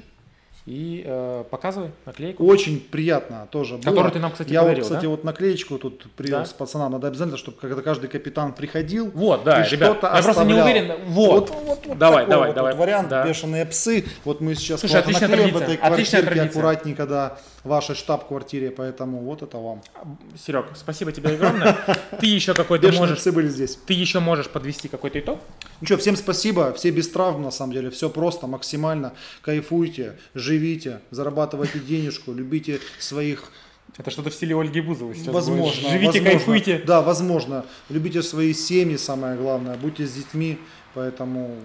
И э, показывай наклейку. Очень приятно тоже было. Которую ты нам, кстати, Я подарил, вот, кстати, да? вот наклеечку тут привез Да. пацанам. Надо обязательно, чтобы когда каждый капитан приходил Вот, да, и ребят, что-то я просто не оставлял. уверен. Вот, вот, вот давай, такой давай, вот, давай. вот вариант. Да. Бешеные псы. Вот мы сейчас Слушай, классно отличная наклеим в традиция, этой отличная квартирке традиция. аккуратненько, да, в вашей штаб-квартире. Поэтому вот это вам. Серег, спасибо тебе огромное. Ты еще какой-то Бешеные можешь, псы были здесь. ты еще можешь подвести какой-то итог? Ну что, всем спасибо, все без травм на самом деле, все просто, максимально, кайфуйте, живите, зарабатывайте денежку, любите своих, Это что-то в стиле Ольги Бузовой сейчас возможно, будет. Живите, возможно, кайфуйте. Да, возможно, любите свои семьи, самое главное, будьте с детьми, поэтому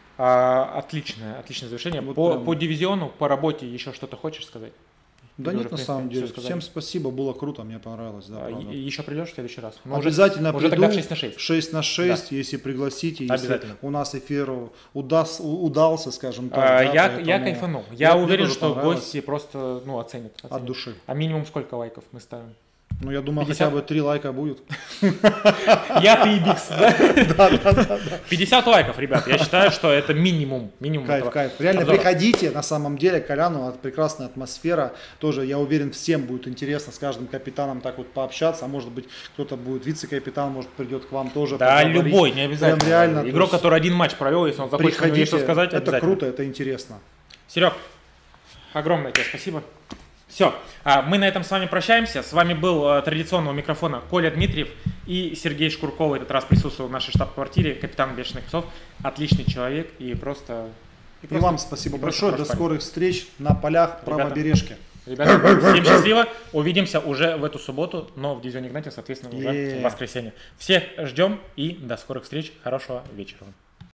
А, отличное, отличное завершение. Вот по, прям. по дивизиону, по работе еще что-то хочешь сказать? да Или нет, уже, в на принципе, самом деле, всё сказали? всем спасибо, было круто, мне понравилось, да, А, правда. и- и еще придешь в следующий раз? Ну, уже- Обязательно уже, приду тогда в шесть на шесть. в шесть на шесть, если пригласите, если Обязательно. у нас эфир удас, у- удался, скажем так. А, да, я, я поэтому кайфанул. мне- Я мне уверен, тоже что понравилось. гости просто ну, оценят, От оценят. души. А минимум сколько лайков мы ставим? Ну, я думаю, пятьдесят? хотя бы три лайка будет. Я, ты и Бикс, да? пятьдесят лайков, ребят. Я считаю, что это минимум. минимум Кайф, этого кайф. Реально обзора. приходите, на самом деле, Коляну, от- прекрасная атмосфера. Тоже, я уверен, всем будет интересно с каждым капитаном так вот пообщаться. А может быть, кто-то будет вице-капитан, может придет к вам тоже. Да, поговорить. любой, не обязательно. Прям реально. то Игрок, есть который один матч провел, если он захочет мне приходите, что сказать, это обязательно. круто, это интересно. Серег, огромное тебе спасибо. Все, мы на этом с вами прощаемся. С вами был э, традиционного микрофона Коля Дмитриев и Сергей Шкурков. В этот раз присутствовал в нашей штаб-квартире, капитан Бешеных Псов. Отличный человек и просто... И, просто- вам спасибо и просто большое. До хороший скорых встреч на полях Ребята. правобережки. Ребята, всем счастливо. Увидимся уже в эту субботу, но в дивизионе Игнатьев, соответственно, уже Е-е-е. в воскресенье. Всех ждем и до скорых встреч. Хорошего вечера.